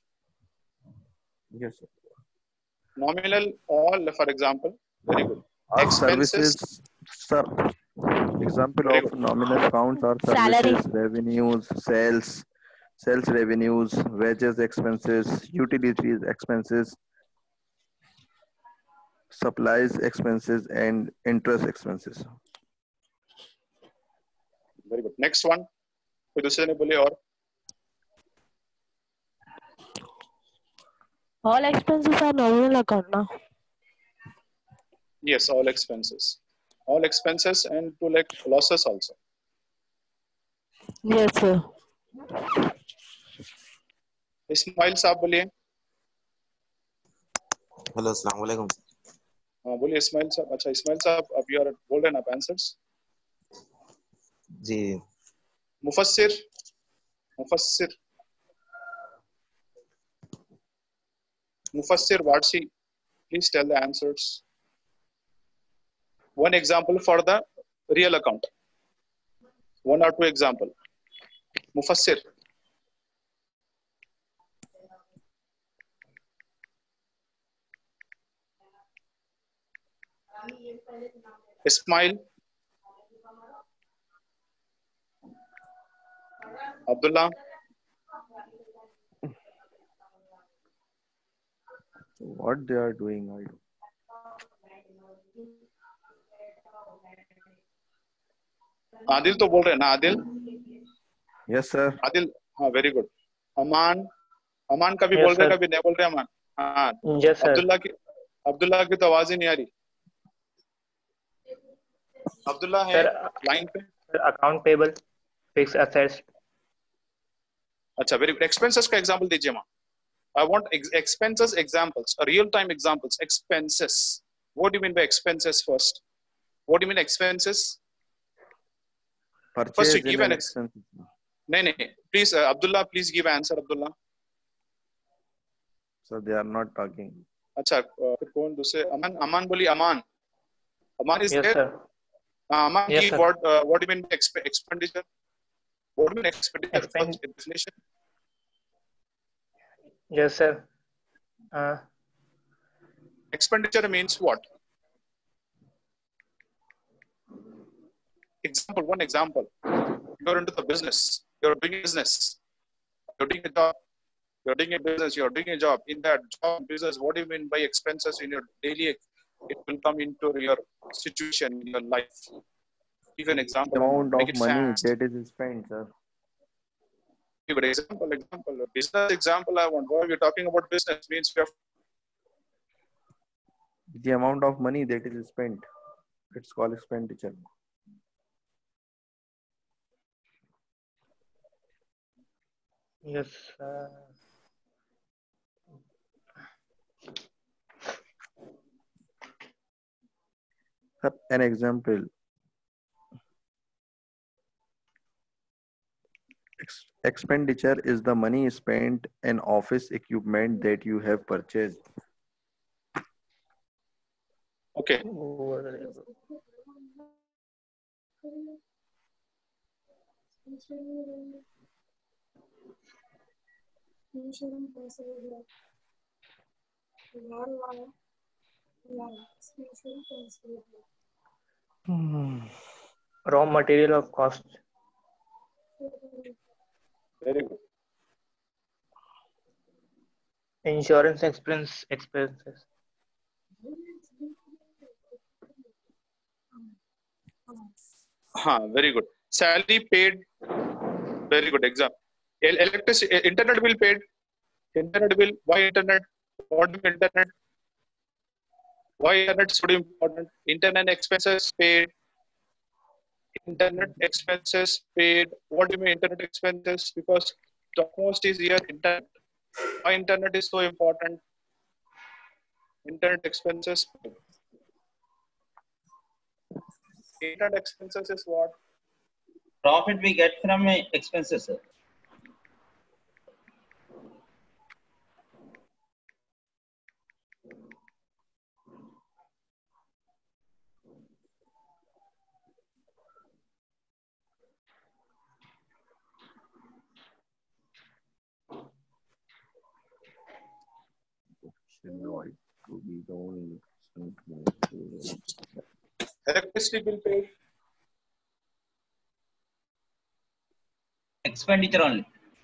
Yes, sir. Nominal, all, for example. Very good. Are Expenses. services, sir. Example Very of good. nominal accounts are Salary. services, revenues, sales revenues, wages expenses, utilities expenses, supplies expenses, and interest expenses. Very good. Next one. कोई दूसरे ने बोले और All expenses are nominal account now. yes, all expenses. All expenses and to like losses also. Yes, sir. Ismail साहब बोलिए. Hello अस्सलाम वालेकुम. हाँ बोलिए इस्माइल साहब. अच्छा इस्माइल साहब अब you are बोल रहे हैं आप आंसर्स. जी Mufassir. Mufassir Watsi, please tell the answers. One example for the real account. One or two example. Mufassir. Ismail. Abdullah. What they are doing, I don't. Adil तो बोल रहे हैं ना आदिल. Yes, sir. आदिल हाँ वेरी गुड. अमान कभी Yes, बोल रहे sir. कभी नहीं बोल रहे अमान. हाँ Yes, sir. अब्दुल्ला की तो आवाज ही नहीं आ रही. अब्दुल्ला है Sir, लाइन पे. account payable, fixed assets. अच्छा वेरी गुड. एक्सपेंसेस का एग्जांपल दीजिए मां. I want expenses examples, real time examples. Expenses. What do you mean by expenses first? What do you mean expenses? First Purchase you give in an an expense. No. Please, Abdullah, please give answer, Abdullah. So they are not talking. अच्छा फिर कौन दूसरे अमान बोली Aman is Yes, there? sir. Aman, Yes, give sir. what do you mean by expenditure? What do you mean expenditure? First definition. Yes, sir. Expenditure means what? Example, one example. You're into the business. You're doing business. You're doing a job. You're doing a business, you're doing a job. In that job business, what do you mean by expenses in your daily? It will come into your situation in your life. Give an example. Amount Make of it money fast. that is spent, sir. Give an example. Business example. I want. What you're talking about business means you have The amount of money that is spent. It's called expenditure. Yes. Sir, an example. Expenditure is the money spent in office equipment that you have purchased. okay. Raw material of cost. Very good. Insurance expenses. Very good. Salary paid. Very good example. Electricity, internet bill paid. Internet bill. Why internet? What is internet? Why internet is so important? Internet expenses paid. Internet expenses paid. What do you mean internet expenses? Because the cost is here internet. Why internet is so important? Internet expenses paid. Internet expenses is what? Profit we get from expenses, sir. Electricity bill paid. Expenditure only.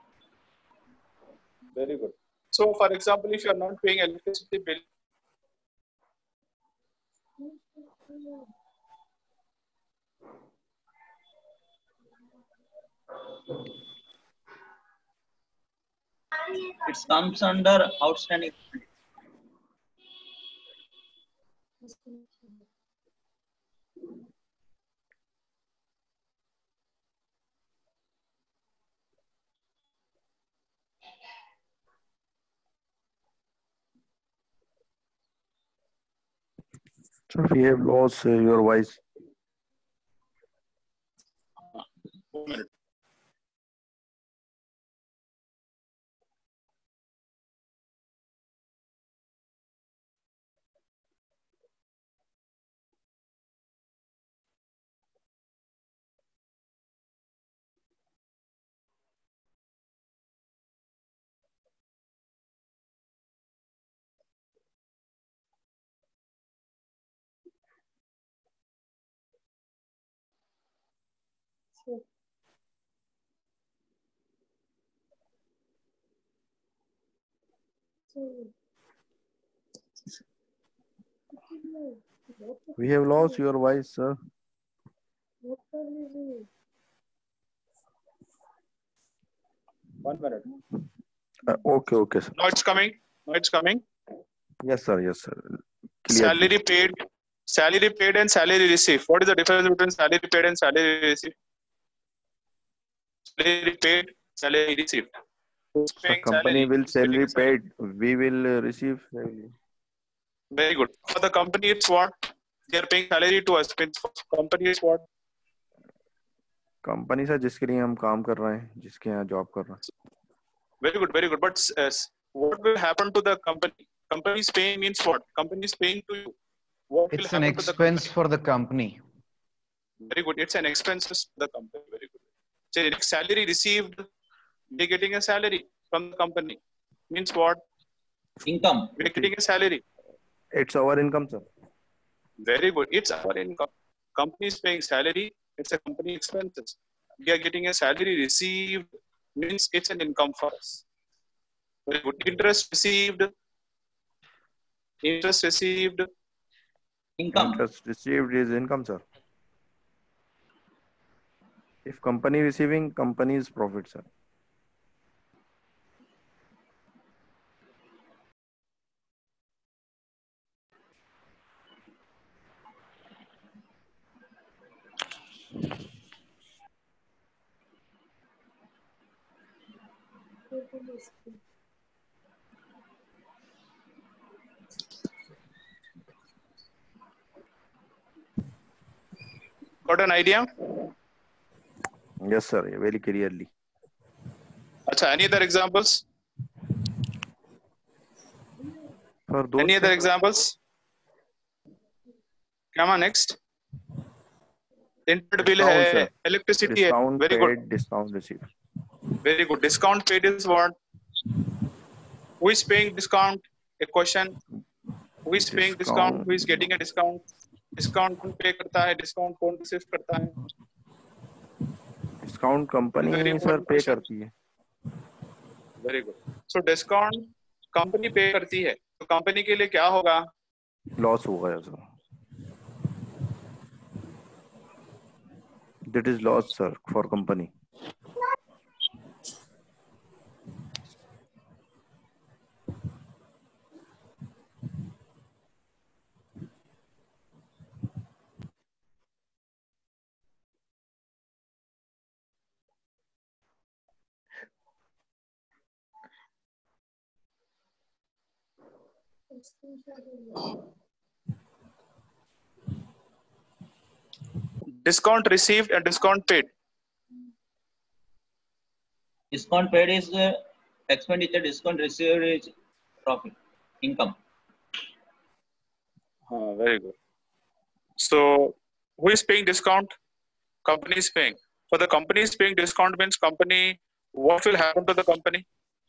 Very good. So, for example, if you are not paying electricity bill, It comes under outstanding. So we have lost your voice. 1 minute. We have lost your voice, sir. One minute. Okay, sir. Now it's coming. Now it's coming. Yes, sir. Yes, sir. Clear. Salary paid and salary received. What is the difference between salary paid and salary received? Salary paid, salary received. Who's The paying company salary? will Who's paying salary salary? paid. We will receive salary. Very good. For the company, it's what? They are paying salary to us. Means for company, it's what? Company sir जिसके लिए हम काम कर रहे हैं, जिसके यहाँ job कर रहे हैं. Very good, very good. But what will happen to the company? Company is paying means what? Company is paying to you. What will It's an happen to the expense company? for the company. Very good. It's an expenses to the company. Very good. So the salary received, they're getting a salary from the company. Means what? Income. We're getting a salary. It's our income, sir. Very good. It's our income. Company is paying salary. It's a company expenses. We are getting a salary received. Means it's an income for us. Very good. Interest received. Interest received. Income. Interest received is income, sir. If company receiving, company's profit, sir. Got an idea? Yes, sir. Very clearly. Acha, any other examples? For those, Any other examples? Come on, next. Internet bill discount, hai, sir. electricity hai. Discount Very paid, good. discount received. Very good. Discount paid is what? Who is paying discount? A question. Who is paying discount? Who is getting a discount? Discount कौन pay करता है? Discount कौन receive करता है? Discount company Very sir important pay question. करती है. Very good. So discount company pay करती है. तो company के लिए क्या होगा? Loss होगा sir. That is loss, sir, for company. Discount received and discount paid. Discount paid is expenditure. Discount received is profit. Income. Very good. So who is paying discount? Company is paying. For the company is paying discount means company. What will happen to the company?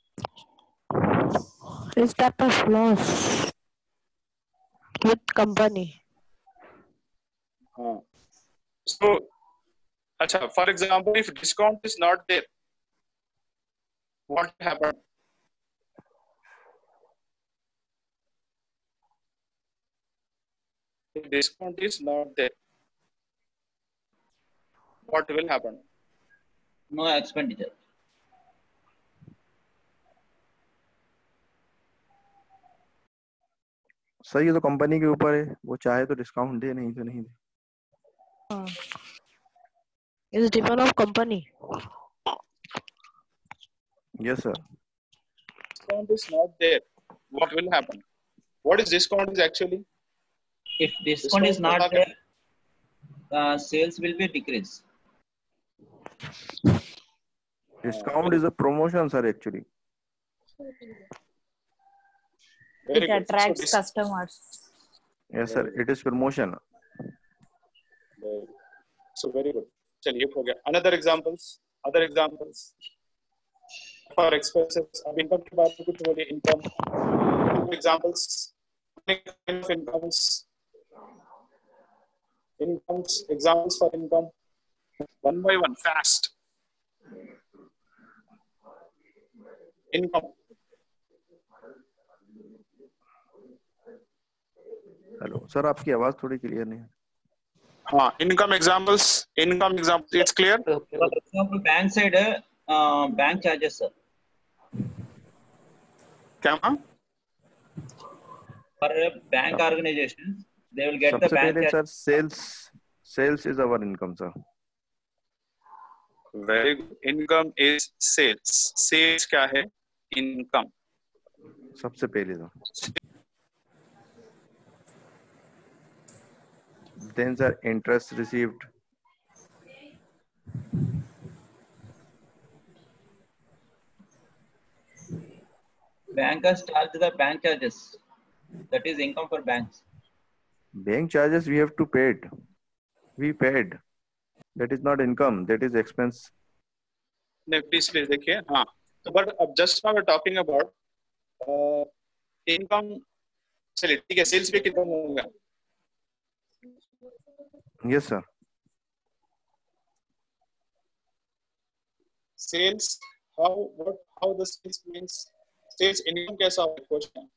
Is that of loss with company? So, acha, for example, if discount is not there, what will happen? If discount is not there, what will happen? No expenditure. Sir ये तो company के ऊपर है, वो चाहे तो discount दे, नहीं तो नहीं दे. Is depend of company. Yes, sir. Discount is not there. What will happen? What is discount is actually? If discount is not there, sales will be decreased. Discount is a promotion, sir, actually. It attracts customers. Yes, sir. It is promotion. So very good. चलिए हो गया. Another examples. Other examples. For expenses. अब income के बारे में कुछ बोलिए. Income. Examples. Incomes. Incomes. Examples for income. One by one. Fast. Income. Hello sir, आपकी आवाज थोड़ी क्लियर नहीं है. हाँ, income examples. Income examples. It's clear. For example, bank side, bank charges, sir. क्या हाँ? For bank organizations, they will get the सबसे bank पहले charges. Sir sales is our income, sir. Very good. Income is sales. Sales क्या है? Income. सबसे पहले तो. Then sir, interest received. Bankers charge the bank charges. That is income for banks. Bank charges we have to paid. We paid. That is not income. That is expense. नहीं, please देखिए. हाँ. तो but अब just now we're talking about income. चलिए ठीक है. Sales पे कितना होगा? Yes, sir. Sales. How the sales means sales income कैसा होगा question?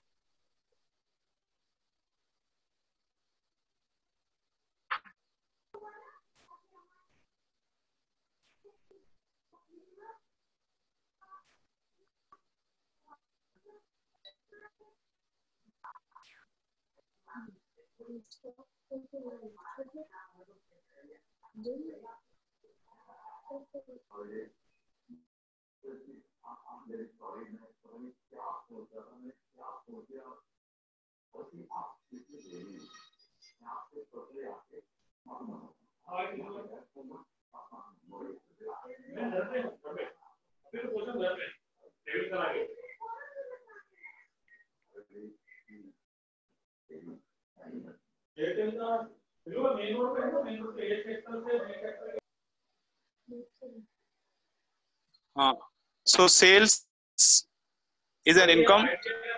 So sales is an income.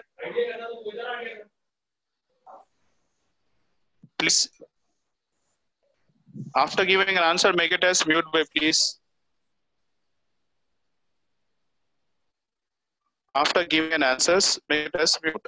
Please, after giving an answer, make it as mute by please. After giving an answers, make it as mute.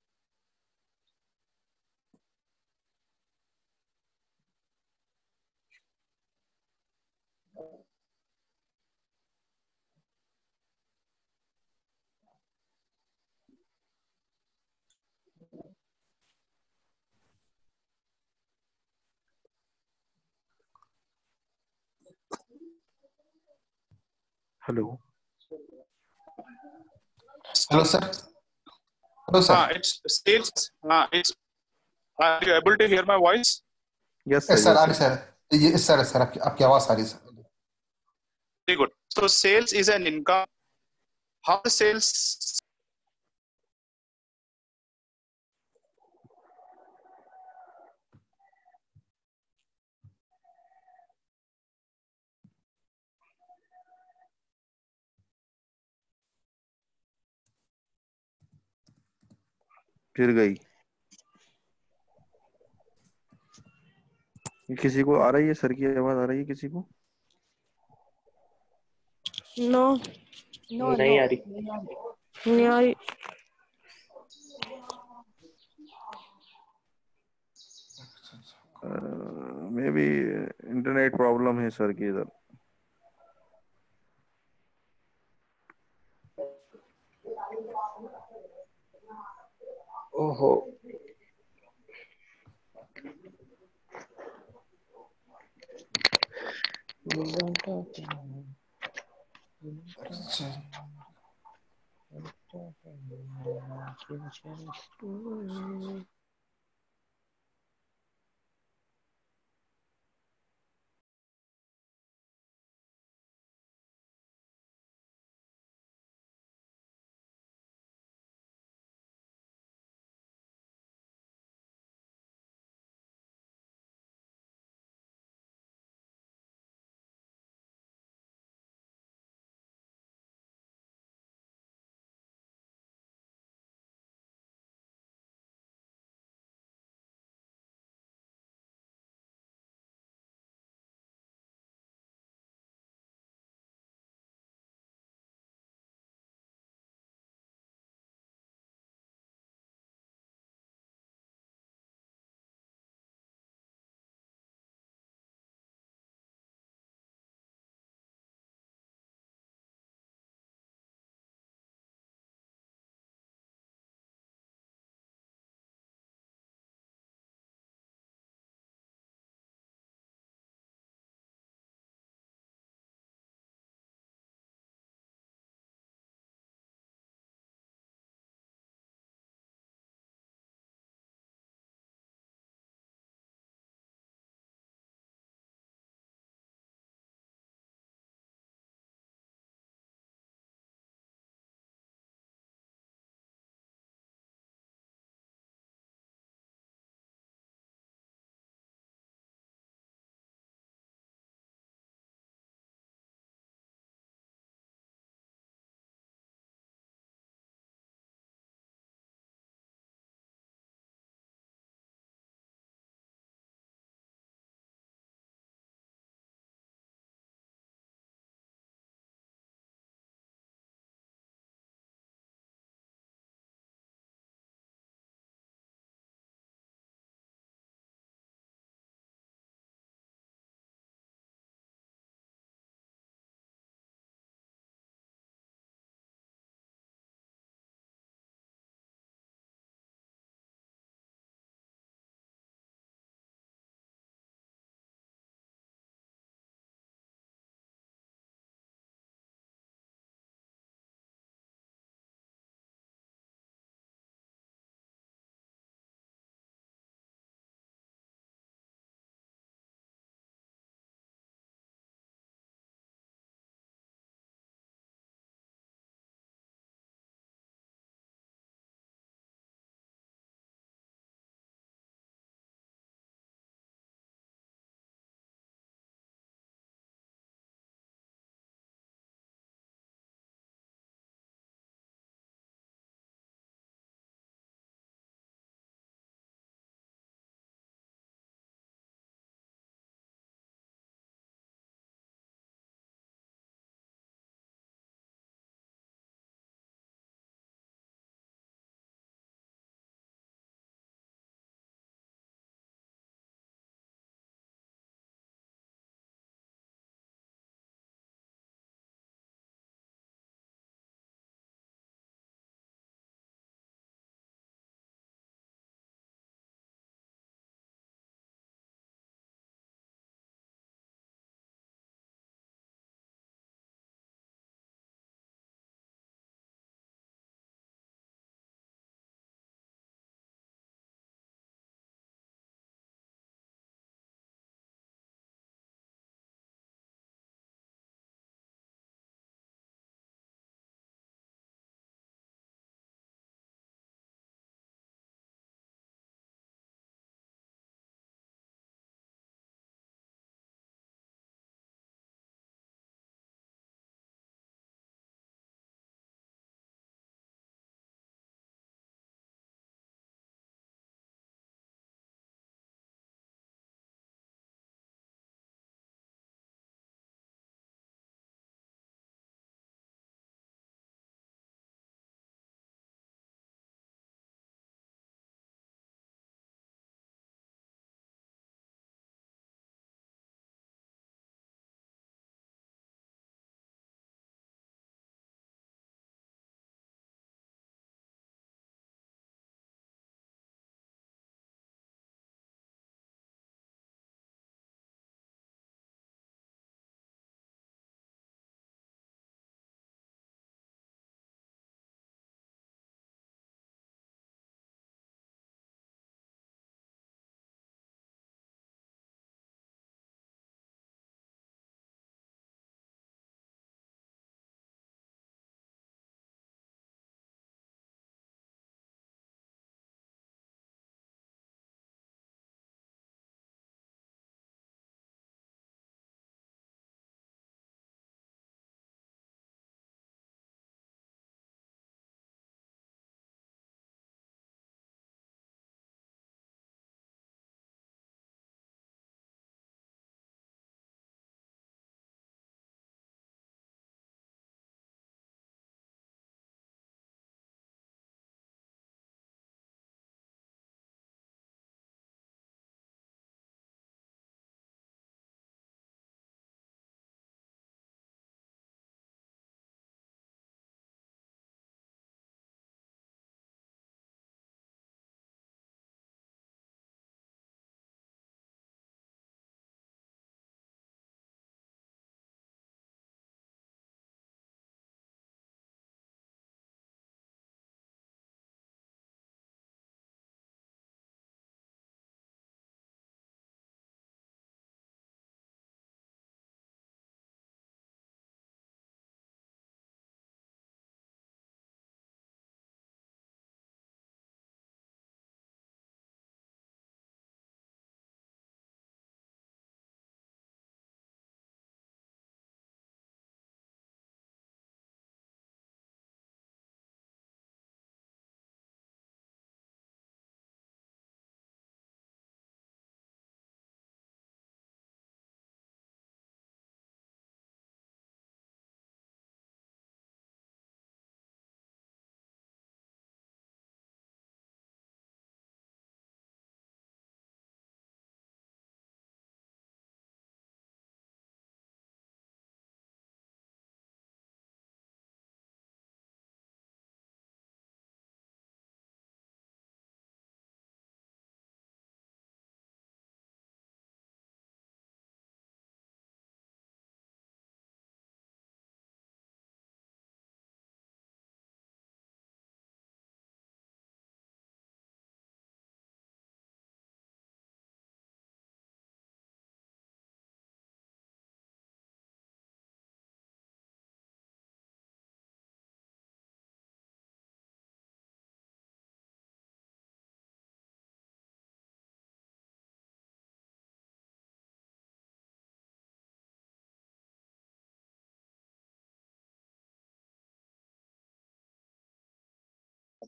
Hello. Hello, sir. Hello, sir. It's sales. It's. Are you able to hear my voice? Yes, Yes, sir. sir. Yes, sir ये sir आपकी आवाज आ रही है sir. Very good. So sales is an income. How the sales? फिर गई. किसी को आ रही है सर की आवाज आ रही है किसी को? नो नहीं आ रही. नहीं आ रही. मे बी इंटरनेट प्रॉब्लम है सर की इधर. ओहो.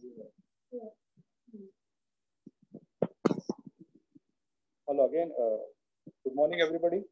Hello again. Good morning, everybody.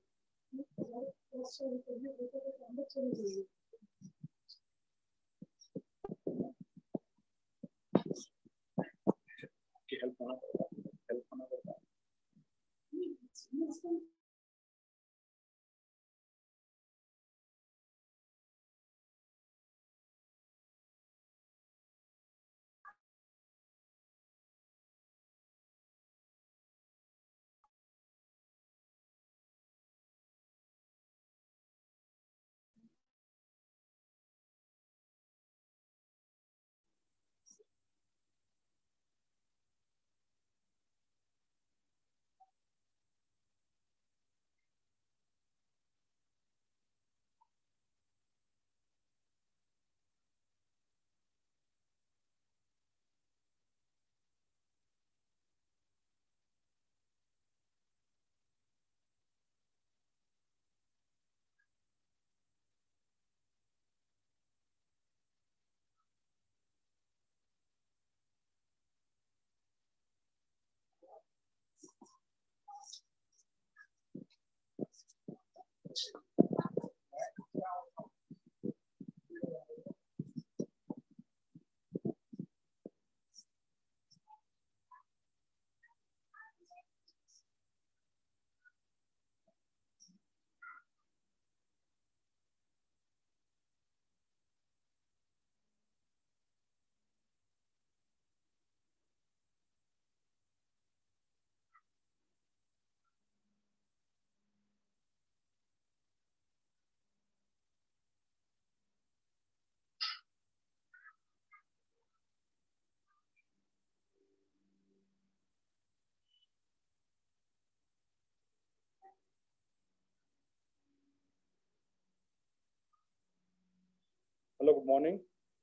Hello, good morning.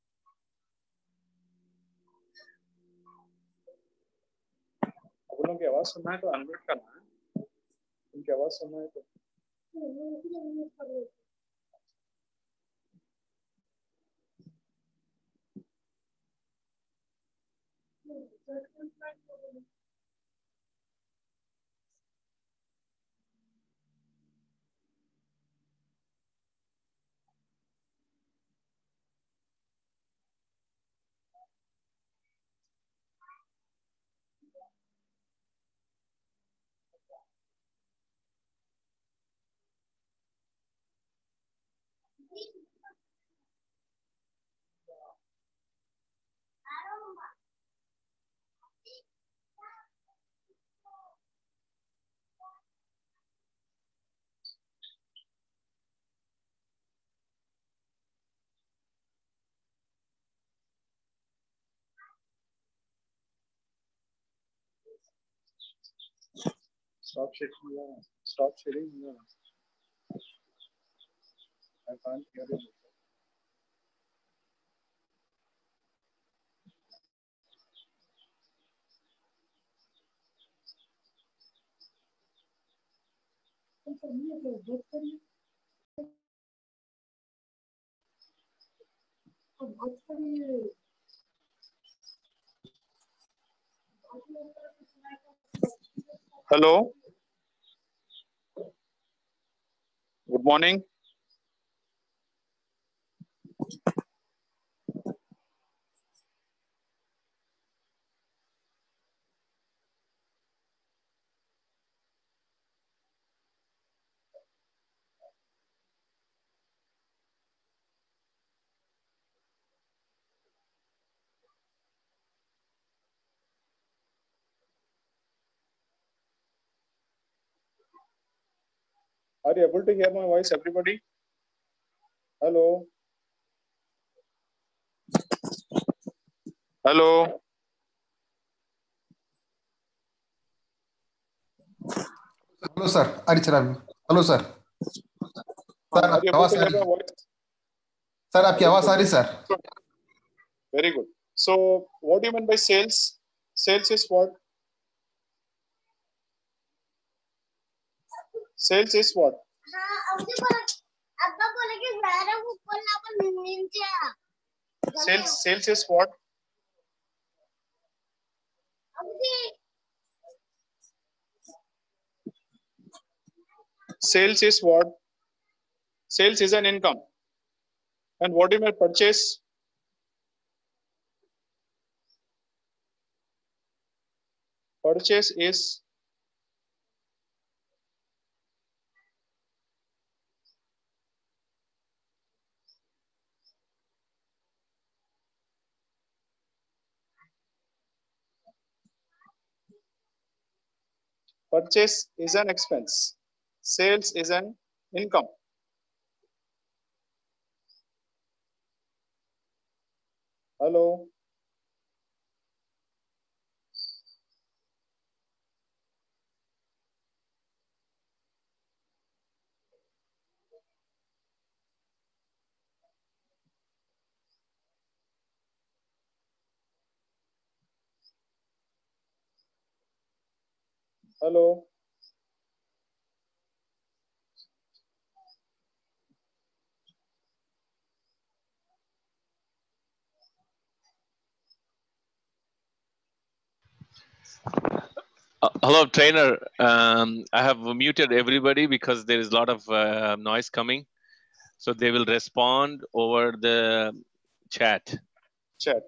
आप लोगों की आवाज सुनना है तो अनम्यूट करना है। उनकी आवाज सुनना है तो stop sharing. Stop sharing. I can't hear you. Hello. Good morning. Are you able to hear my voice, everybody? Hello. Hello. Hello sir, अरे sir, hello sir. Sir Are you आपकी able आवाज to आ hear रही my है? voice? Sir आपकी आवाज आ रही है sir? Very good. So, what do you mean by sales? Sales is what? Sales is what? Sales is what? Sales is what? Sales is an income. And what do you mean purchase? Purchase is an expense. Sales is an income. Hello. Hello. Hello, trainer. I have muted everybody because there is a lot of noise coming. So they will respond over the chat. Chat.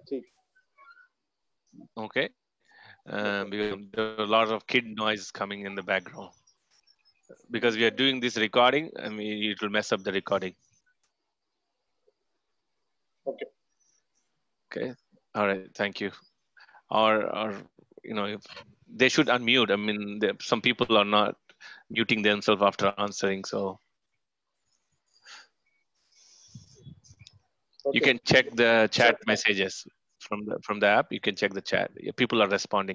Okay. Because there are a lot of kid noise coming in the background. Because we are doing this recording, I mean, it will mess up the recording. Okay. Okay. All right. Thank you. Or you know, if they should unmute. I mean, some people are not muting themselves after answering, so you can check the chat messages from the app. You can check the chat. People are responding.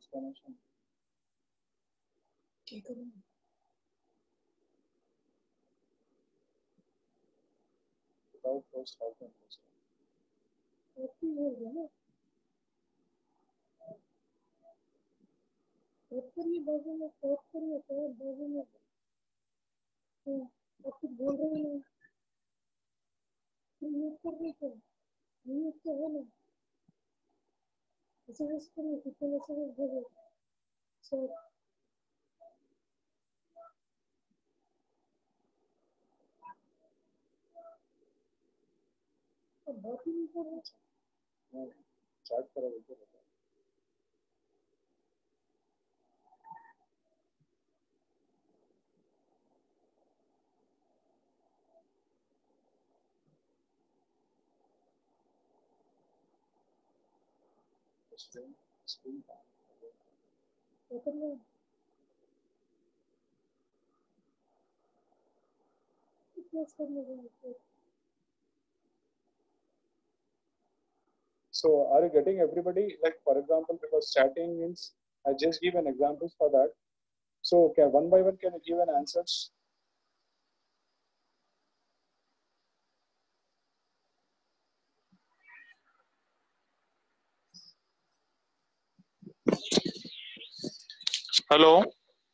explanation. Without first how to understand. Chat करो बोलते रहते हैं. Screen time. So are you getting everybody? Like for example, because chatting means I just give an example for that. So can one by one can you give an answers? Hello.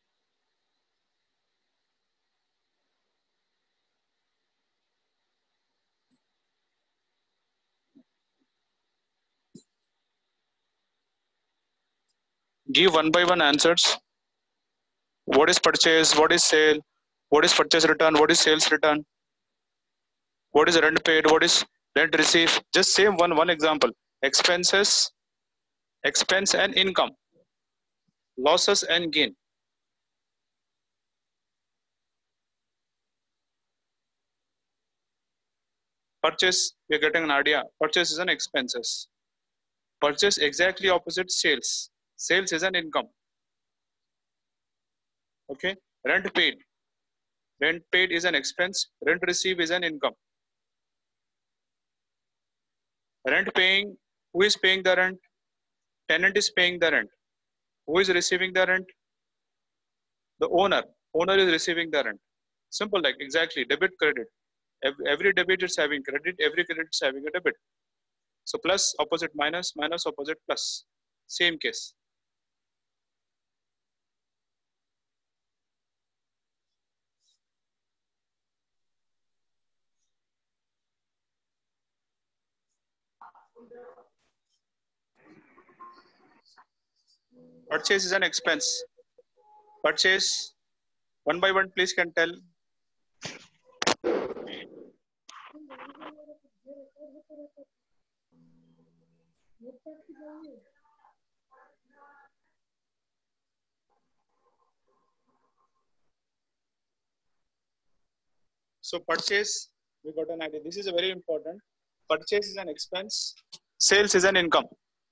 Give one by one answers. What is purchase? What is sale? What is purchase return? What is sales return? What is rent paid? What is rent received? Just say one example. Expenses, expense and income, losses and gain. Purchase, we're getting an idea. Purchase is an expenses. Purchase exactly opposite sales. Sales is an income. Okay. Rent paid. Rent paid is an expense. Rent received is an income. Rent paying, who is paying the rent? Tenant is paying the rent. Who is receiving the rent? The owner. Owner is receiving the rent. Simple, like exactly debit, credit. Every debit is having credit. Every credit is having a debit. So plus opposite minus, minus opposite plus. Same case. Purchase is an expense. Purchase, one by one, please can tell. So purchase, we got an idea. This is a very important. Purchase is an expense. Sales is an income.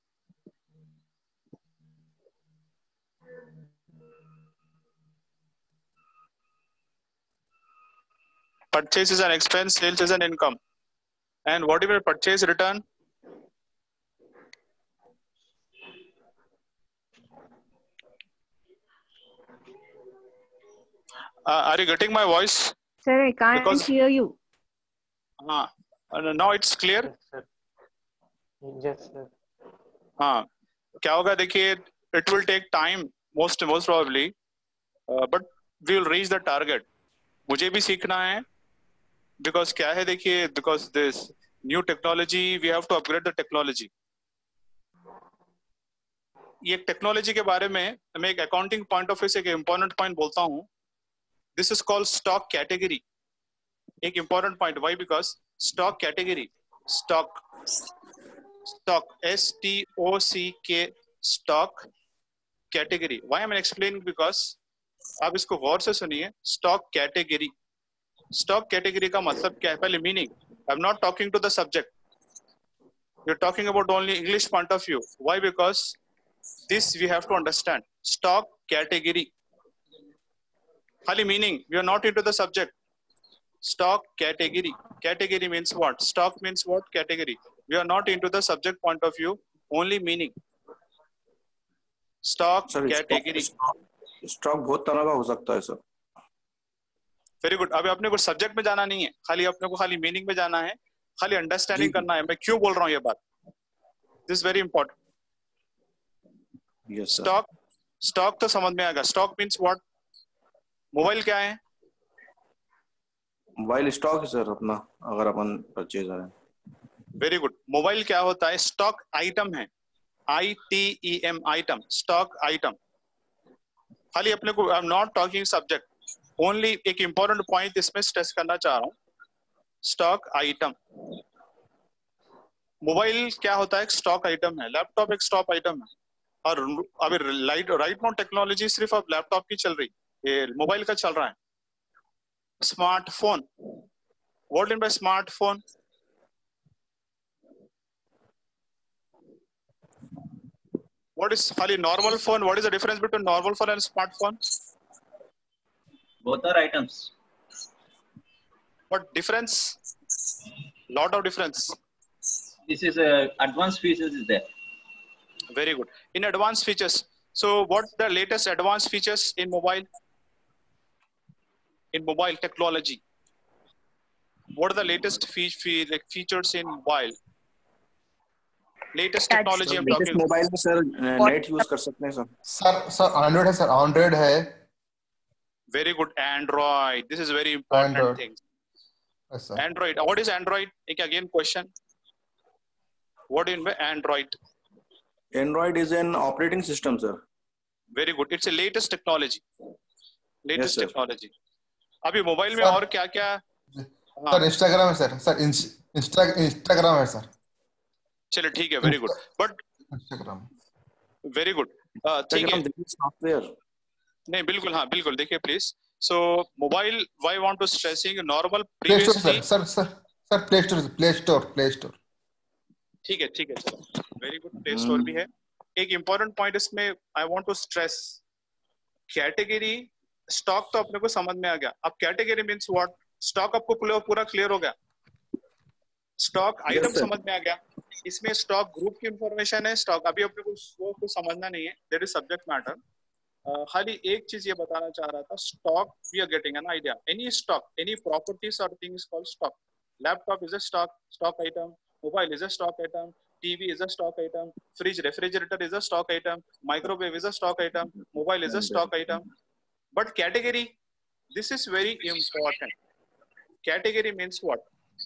Purchase is an expense. Sales is an income. And whatever purchase return, are you getting my voice? Sir, I can't hear you. Now it's clear. Yes, sir. हाँ, क्या होगा देखिए, it will take time most probably, but we will reach the target. मुझे भी सीखना है, because क्या है देखिए, because this new technology, we have to upgrade the technology. ये टेक्नोलॉजी के बारे में मैं एक अकाउंटिंग पॉइंट ऑफ व्यू से एक इंपॉर्टेंट पॉइंट बोलता हूँ. This is called stock category. एक important point, why? Because stock category, stock STOCK, stock category. Why I am explaining? Because आप इसको गौर से सुनिए. स्टॉक कैटेगरी, स्टॉक कैटेगरी का मतलब क्या है? पहले meaning. I am not talking to the subject, you are talking about only English point of view. Why? Because this we have to understand. Stock category, khali meaning, we are not into the subject. Stock category, category means what? Stock means what? Category. We are not into the subject point of view, only meaning. Stock sir category. Stock बहुत तरह का हो सकता है sir. Very good. अभी अपने को subject में जाना नहीं है, खाली अपने को खाली मीनिंग में जाना है, खाली अंडरस्टैंडिंग करना है मैं क्यों बोल रहा हूँ ये बात। This very important. Yes sir. Stock तो समझ में आएगा। Stock means what? मोबाइल क्या है? मोबाइल स्टॉक है सर अपना, अगर अपन परचेज करें। Very good. मोबाइल क्या होता है? स्टॉक आइटम है, ITEM, आइटम, स्टॉक आइटम। खाली अपने को, I am not talking subject, only एक इंपॉर्टेंट पॉइंट इसमें स्ट्रेस करना चाह रहा हूँ, स्टॉक आइटम। मोबाइल क्या होता है? एक स्टॉक आइटम है। लैपटॉप एक स्टॉक आइटम है। और अभी राइट नाउ टेक्नोलॉजी सिर्फ अब लैपटॉप की चल रही, ये मोबाइल का चल रहा है। Smartphone, what in by smartphone? What is खाली normal phone? What is the difference between normal phone and smartphone? Both are items. What difference? Lot of difference. This is advanced features is there. Very good. In advanced features. So what the latest advanced features in mobile? In mobile technology. What are the latest features in mobile? Latest technology हम talking. Mobile में sir net use कर सकते हैं sir. Sir Android है sir, Android है। Very good. Android, this is very important thing. Android, what is Android? एक again question, what in by Android? Android is an operating system sir. Very good. It's a latest technology, latest technology. अभी mobile में और क्या क्या? Sir Instagram है sir, Instagram है sir. चलिए ठीक है, very good. But Instagram, very good, ठीक है। सॉफ्टवेयर नहीं, बिल्कुल, हाँ बिल्कुल, देखिए please. So mobile, why want to stressing normal play store previously. Sir play store. ठीक है, ठीक है, चलो, वेरी गुड। प्ले स्टोर भी है। एक इंपॉर्टेंट पॉइंट इसमें I want to stress, category. Stock तो अपने को समझ में आ गया, अब कैटेगरी मींस व्हाट? स्टॉक आपको पूरा क्लियर हो गया, स्टॉक आइटम समझ में आ गया। इसमें स्टॉक ग्रुप की इंफॉर्मेशन है, स्टॉक अभी अपने को वो कुछ समझना नहीं है, दैट इज सब्जेक्ट मैटर। खाली एक चीज ये बताना चाह रहा था, stock we are getting an idea. Any stock, any properties और thing is called stock. Laptop is a stock item, mobile is a stock item, TV is a stock item, fridge, refrigerator is a stock item, microwave is a stock item, mobile is a stock item. But category, this is very important. Category means what?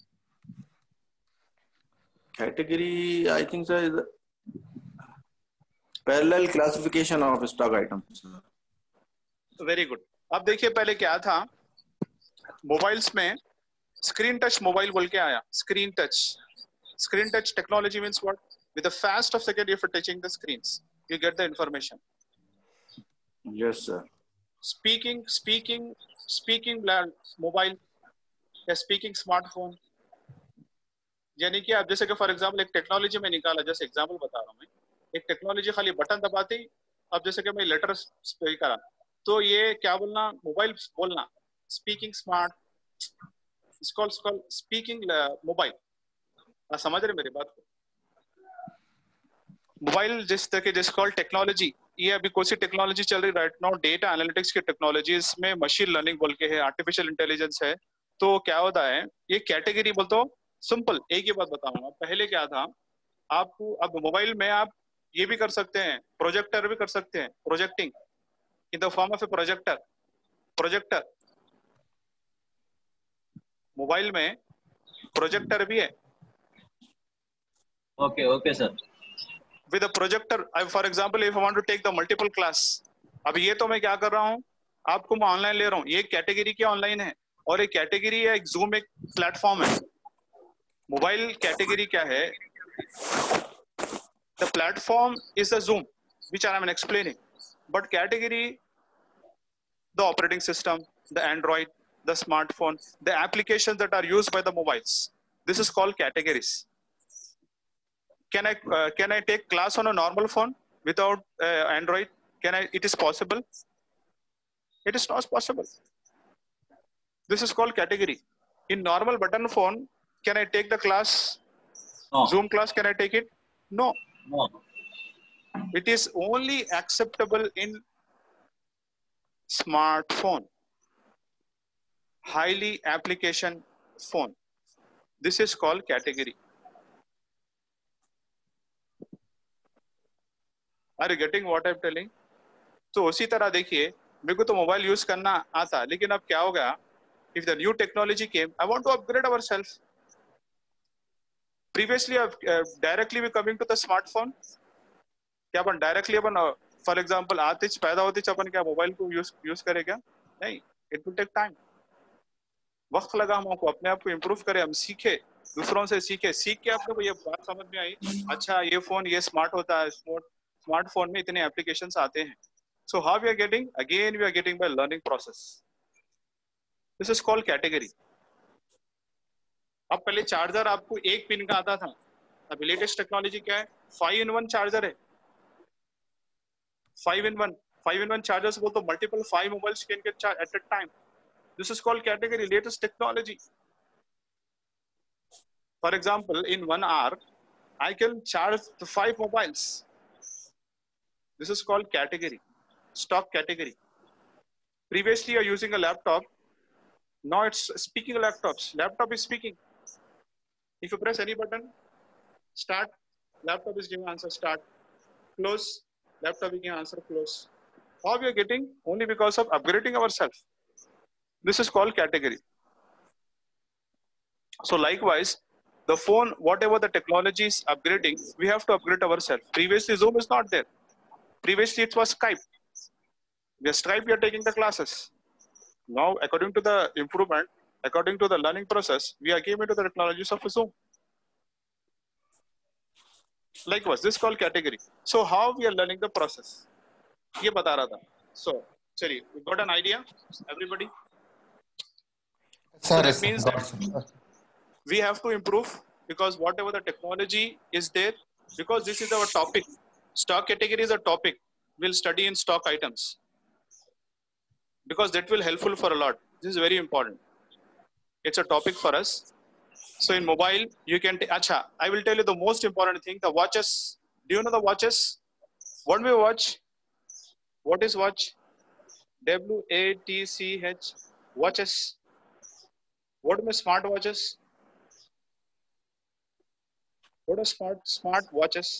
Category, I think sir, is parallel classification of stock items. Very good. अब देखिए, पहले क्या था mobiles में? Screen touch mobile बोल के आया, screen touch. Screen touch technology means what? With a fast of second, if you're touching the screens, you get the information. Yes, sir. Speaking mobile या speaking smartphone, यानी कि आप जैसे कि फॉर एग्जाम्पल एक टेक्नोलॉजी में निकाला, जैसे एग्जाम्पल बता रहा हूँ मैं, एक टेक्नोलॉजी खाली बटन दबाते ही, अब जैसे कि मैं लेटर स्पेल करा, तो ये क्या बोलना? मोबाइल बोलना, स्पीकिंग स्मार्ट, स्पीकिंग मोबाइल। समझ रहे मेरी बात को? मोबाइल जिस तरह के जिस कॉल टेक्नोलॉजी, ये अभी कौन सी टेक्नोलॉजी चल रही राइट नाउ? डेटा एनालिटिक्स की टेक्नोलॉजी, इसमें मशीन लर्निंग बोल के है, आर्टिफिशियल इंटेलिजेंस है। तो क्या होता है, ये कैटेगरी बोलते हो, सिंपल एक ही बात बताऊंगा। पहले क्या था आपको, अब मोबाइल में आप ये भी कर सकते हैं, प्रोजेक्टर भी कर सकते हैं, projecting in the form of a projector. Mobile में प्रोजेक्टर भी है। Okay, sir. With a projector, for example, if I want to take the multiple class, अब ये तो मैं क्या कर रहा हूँ, आपको मैं ऑनलाइन ले रहा हूँ, ये कैटेगरी क्या ऑनलाइन है, और एक कैटेगरी है, एक जूम एक प्लेटफॉर्म है। मोबाइल कैटेगरी क्या है? The platform is the Zoom, which I am explaining, but category, the operating system, the Android, the smartphone, the applications that are used by the mobiles. This is called categories. Can I take class on a normal phone without Android? It is possible? It is not possible. This is called category. In normal button phone, can I take the class? No. Zoom class, can I take it? No. It is only acceptable in smartphone, highly application phone. This is called category. Are you getting what I'm telling? तो उसी तरह देखिए, मेरे को तो mobile use करना आता, लेकिन अब क्या होगा? If the new technology came, I want to upgrade ourselves. Previously, directly we coming to the smartphone. क्या अपन डायरेक्टली अपन फॉर एग्जांपल आते ही पैदा होते ही अपन क्या मोबाइल को यूज करेगा? नहीं, इट विल टेक टाइम. वक्त लगा हमको अपने आप को इम्प्रूव करें, हम सीखे, दूसरों से सीख के आपको ये बात समझ में आई, अच्छा ये फोन ये स्मार्ट होता है, स्मार्टफोन में इतने एप्लीकेशंस आते हैं. So how we are getting? Again, we are getting by learning process. This is called category. अब पहले चार्जर आपको एक पिन का आता था, अभी लेटेस्ट टेक्नोलॉजी क्या है? 5-in-1 चार्जर है. 5-in-1 चार्जर्स बोल तो multiple 5 mobiles can get charged at a time. This is called category, latest technology. For example, in 1 hour, I can charge the 5 mobiles. This is called category. Stock category. Previously, you're using a laptop. Now it's speaking laptops. Laptop is speaking. If you press any button, start, laptop is giving answer start. Close, laptop is giving answer close. How we are getting? Only because of upgrading ourselves. This is called category. So likewise, the phone, whatever the technology is upgrading, we have to upgrade ourselves. Previously, Zoom is not there. Previously, it was Skype. Via Skype, we are taking the classes. Now, according to the improvement, according to the learning process, we are came into the technologies of Zoom. Likewise, this is called category. So, how we are learning the process? ये बता रहा था. So, चलिए, we got an idea, everybody. So that means that we have to improve because whatever the technology is there, because this is our topic. Stock category is a topic. We'll study in stock items. Because that will helpful for a lot. This is very important. It's a topic for us. So in mobile, you can, acha, I will tell you the most important thing, the watches. Do you know the watches? What we watch? What is watch? W-A-T-C-H. Watches. What are smart watches? What are smart watches?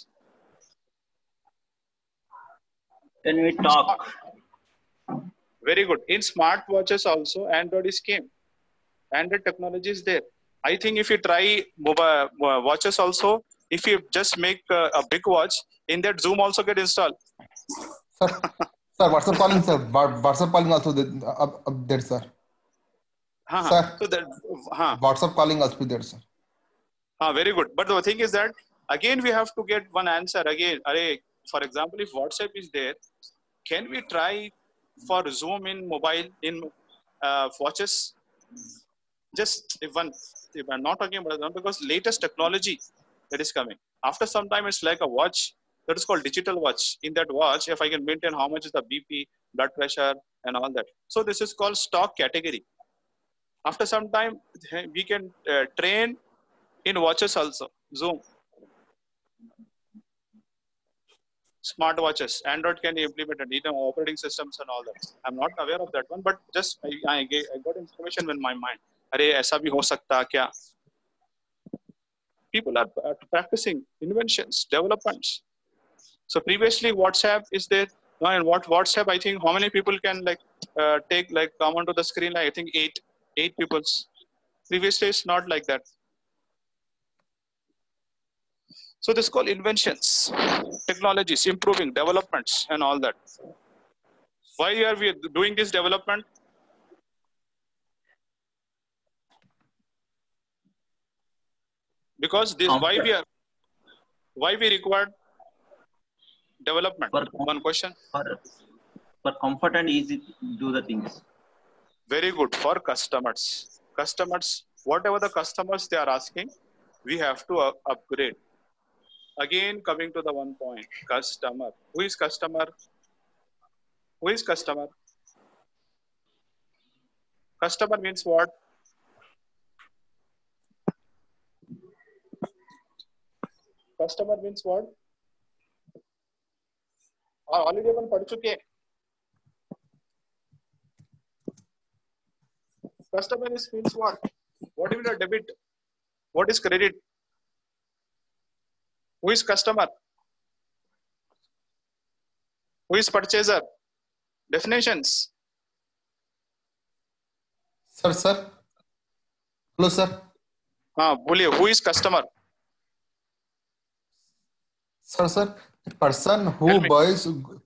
Can we talk? Very good. In smart watches also, Android is came. Android technology is there. I think if you try mobile watches also, if you just make a big watch, in that Zoom also get installed. Sir, WhatsApp calling, sir. WhatsApp calling also there, sir. Sir, so that, WhatsApp calling also there, sir. Very good. But the thing is that, again, we have to get one answer. Again, for example, if WhatsApp is there, can we try for Zoom in mobile, in watches? Just if I'm not talking about that, because latest technology that is coming. After some time, it's like a watch that is called digital watch. In that watch, if I can maintain how much is the BP, blood pressure, and all that. So this is called stock category. After some time, we can train in watches also. Zoom. Smart watches. Android can implement it, operating systems and all that. I'm not aware of that one, but just I got information in my mind. अरे ऐसा भी हो सकता क्या? People are practicing inventions, developments. So previously WhatsApp is there. Now in WhatsApp, I think how many people can come onto the screen? I think eight people. Previously it's not like that. So this is called inventions, technologies, improving, developments, and all that. Why are we doing this development? Because this why we require development. One question. For comfort and easy to do the things. Very good. For customers. Customers, whatever the customers they are asking, we have to upgrade. Again, coming to the one point, customer. Who is customer? Who is customer? Customer means what? Customer means what? Already अपन पढ़ चुके हैं. Customer is means what? What is the debit? What is credit? Who is customer? Who is purchaser? Definitions. Sir. Hello, sir. हाँ बोलिए. Who is customer? Sir. A person who buys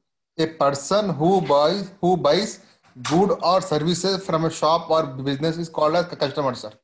good or services from a shop or business is called a customer, sir.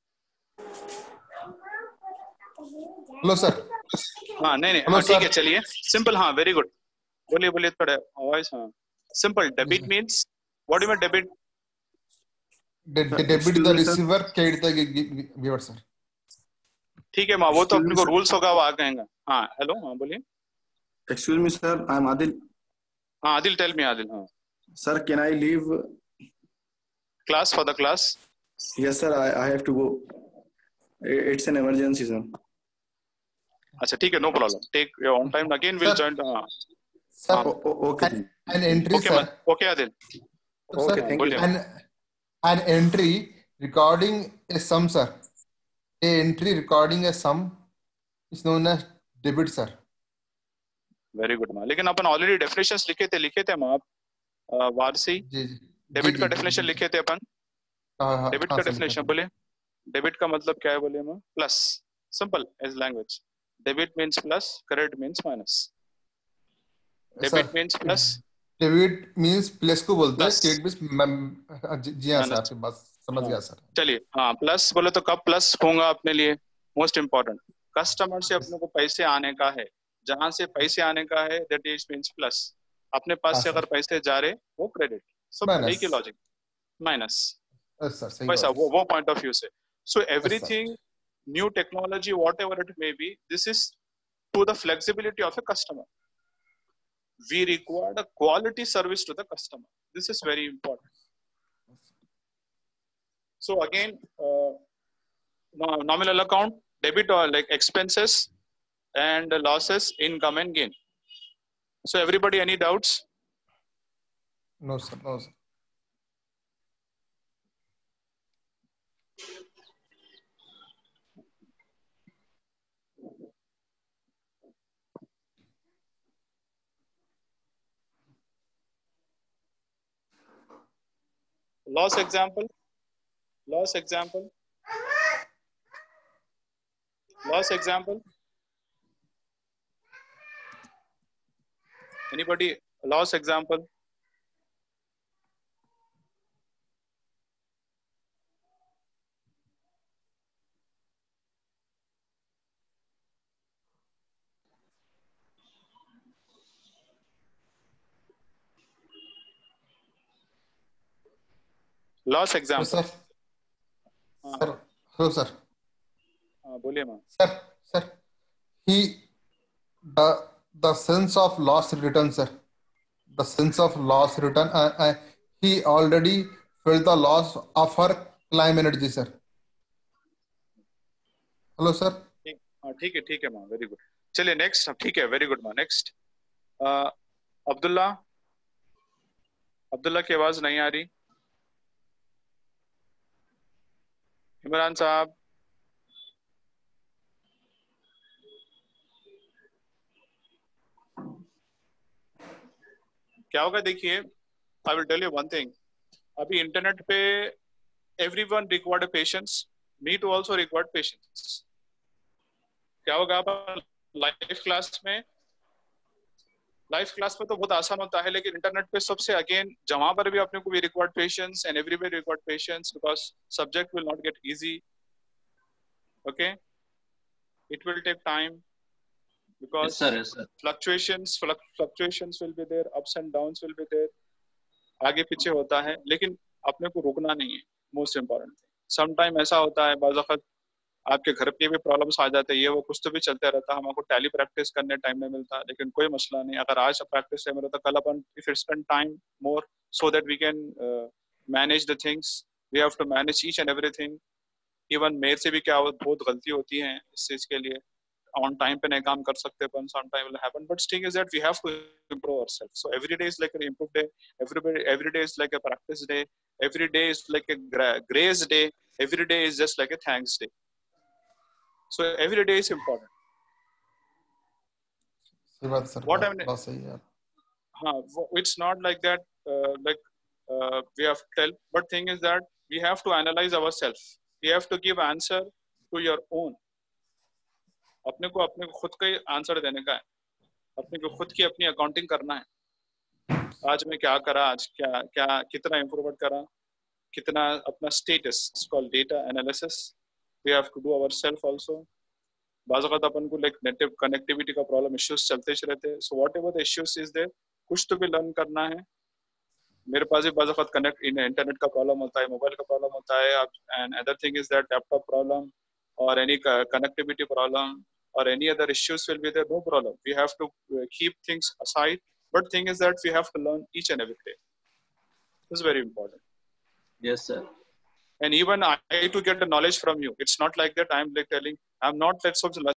Hello, sir. हाँ नहीं हाँ ठीक है चलिए. Simple. हाँ very good. बोलिए थोड़ा आवाज. हाँ simple. Debit means what do you mean debit? Debit the receiver, credit the giver, sir. ठीक है माँ, वो तो अपने को रूल्स होगा वो आ कहेंगे. हाँ हेलो. हाँ बोलिए. Excuse me, sir. I'm Adil. हाँ Adil, tell me Adil. हाँ. Sir, can I leave class for the class? Yes, sir. I have to go. It's an emergency, sir. अच्छा ठीक है, no problem. Take your own time. Again we'll join. हाँ. Sir, okay. An entry, okay, sir. Okay Adil. Okay, thank you. An entry recording a sum, sir. A entry recording a sum is known as debit, sir. Very good माँ. लेकिन अपन already definitions लिखे थे माँ. Warsi debit का definition लिखे थे अपन. Debit का डेफिनेशन बोले. डेबिट का मतलब क्या है बोले माँ? Plus. Simple as language. Debit means plus, credit means minus. Debit means plus. Debit means plus को बोलते हैं. क्रेडिट मीन्स जी हाँ सर, आपकी बात समझ गया सर. चलिए हाँ प्लस बोले तो कब प्लस होगा अपने लिए? Most important. कस्टमर से अपने को पैसे आने का है, जहां से पैसे आने का है दैट इज मींस प्लस. अपने पास से अगर पैसे जा रहे वो क्रेडिट. सब एक ही लॉजिक. माइनस. वैसा वो पॉइंट ऑफ व्यू से. So everything new technology whatever it may be, this is to the flexibility of a customer. We required a quality service to the customer. This is very important. So again nominal account, debit or like expenses and losses, income and gain. So everybody, any doubts? No sir, no sir. Loss example. Loss example. Loss example. Anybody? Loss example. Loss example. Sir. Sir. Hello sir. बोलिए ma'am. Sir. The sense of loss return, sir. The sense of loss return. He already felt the loss of her climb energy, sir. Hello sir. ठीक है ma'am. Very good. चलिए next. ठीक है, very good ma'am. Next Abdullah की आवाज नहीं आ रही. इमरान साहब. क्या होगा देखिए, I will tell you one thing. अभी इंटरनेट पे everyone required patience. Me too also required patience. क्या होगा लाइव क्लास में तो बहुत आसान होता है, लेकिन इंटरनेट पे सबसे अगेन जहां पर भी अपने को भी required patience and everywhere required patience because subject will not get easy. Okay, it will take time because yes, sir. fluctuations will be there, ups and downs will be there. आगे पीछे होता है, लेकिन अपने को रुकना नहीं है. Most important. सम टाइम ऐसा होता है, बाज़ वक़्त आपके घर पे भी प्रॉब्लम्स आ जाते हैं, ये वो कुछ तो भी चलते रहता है. हमको टैली प्रैक्टिस करने टाइम नहीं मिलता, लेकिन कोई मसला नहीं. अगर आज प्रैक्टिस टाइम रहता, कल अपन if it spend time more so that we can manage the things. We have to manage each and everything. Even मेरे से भी क्या बहुत गलती होती है इस चीज के लिए. on time पे नहीं काम कर सकते अपन, sometime will happen, but thing is that we have to improve ourselves. So every day is like an improved day. Every day is like a practice day. Every day is like a grace day. Every day is just like a thanks day. So every day is important. What I mean, it's not like that. We have to tell, but thing is that we have to analyze ourselves. We have to give answer to your own. अपने को खुद का ही answer देने का है, अपने को खुद की अपनी अकाउंटिंग करना है. आज मैं क्या करा, आज क्या कितना इम्प्रूवमेंट करा, कितना अपना status, called data analysis. We have to do ourself also. बाज़ वक़्त अपन को लाइक नेट कनेक्टिविटी का प्रॉब्लम इश्यूज चलते रहते हैं. So whatever the issues is there, कुछ तो भी लर्न करना है. मेरे पास भी बाज़ वक़्त कनेक्ट इंटरनेट का प्रॉब्लम होता है, मोबाइल का प्रॉब्लम होता है, and other thing is that laptop problem or any connectivity problem or any other issues will be there, no problem. We have to keep things aside, but thing is that we have to learn each and every day. This is very important. Yes, sir. And even I to get the knowledge from you. It's not like that I'm like telling, I'm not that so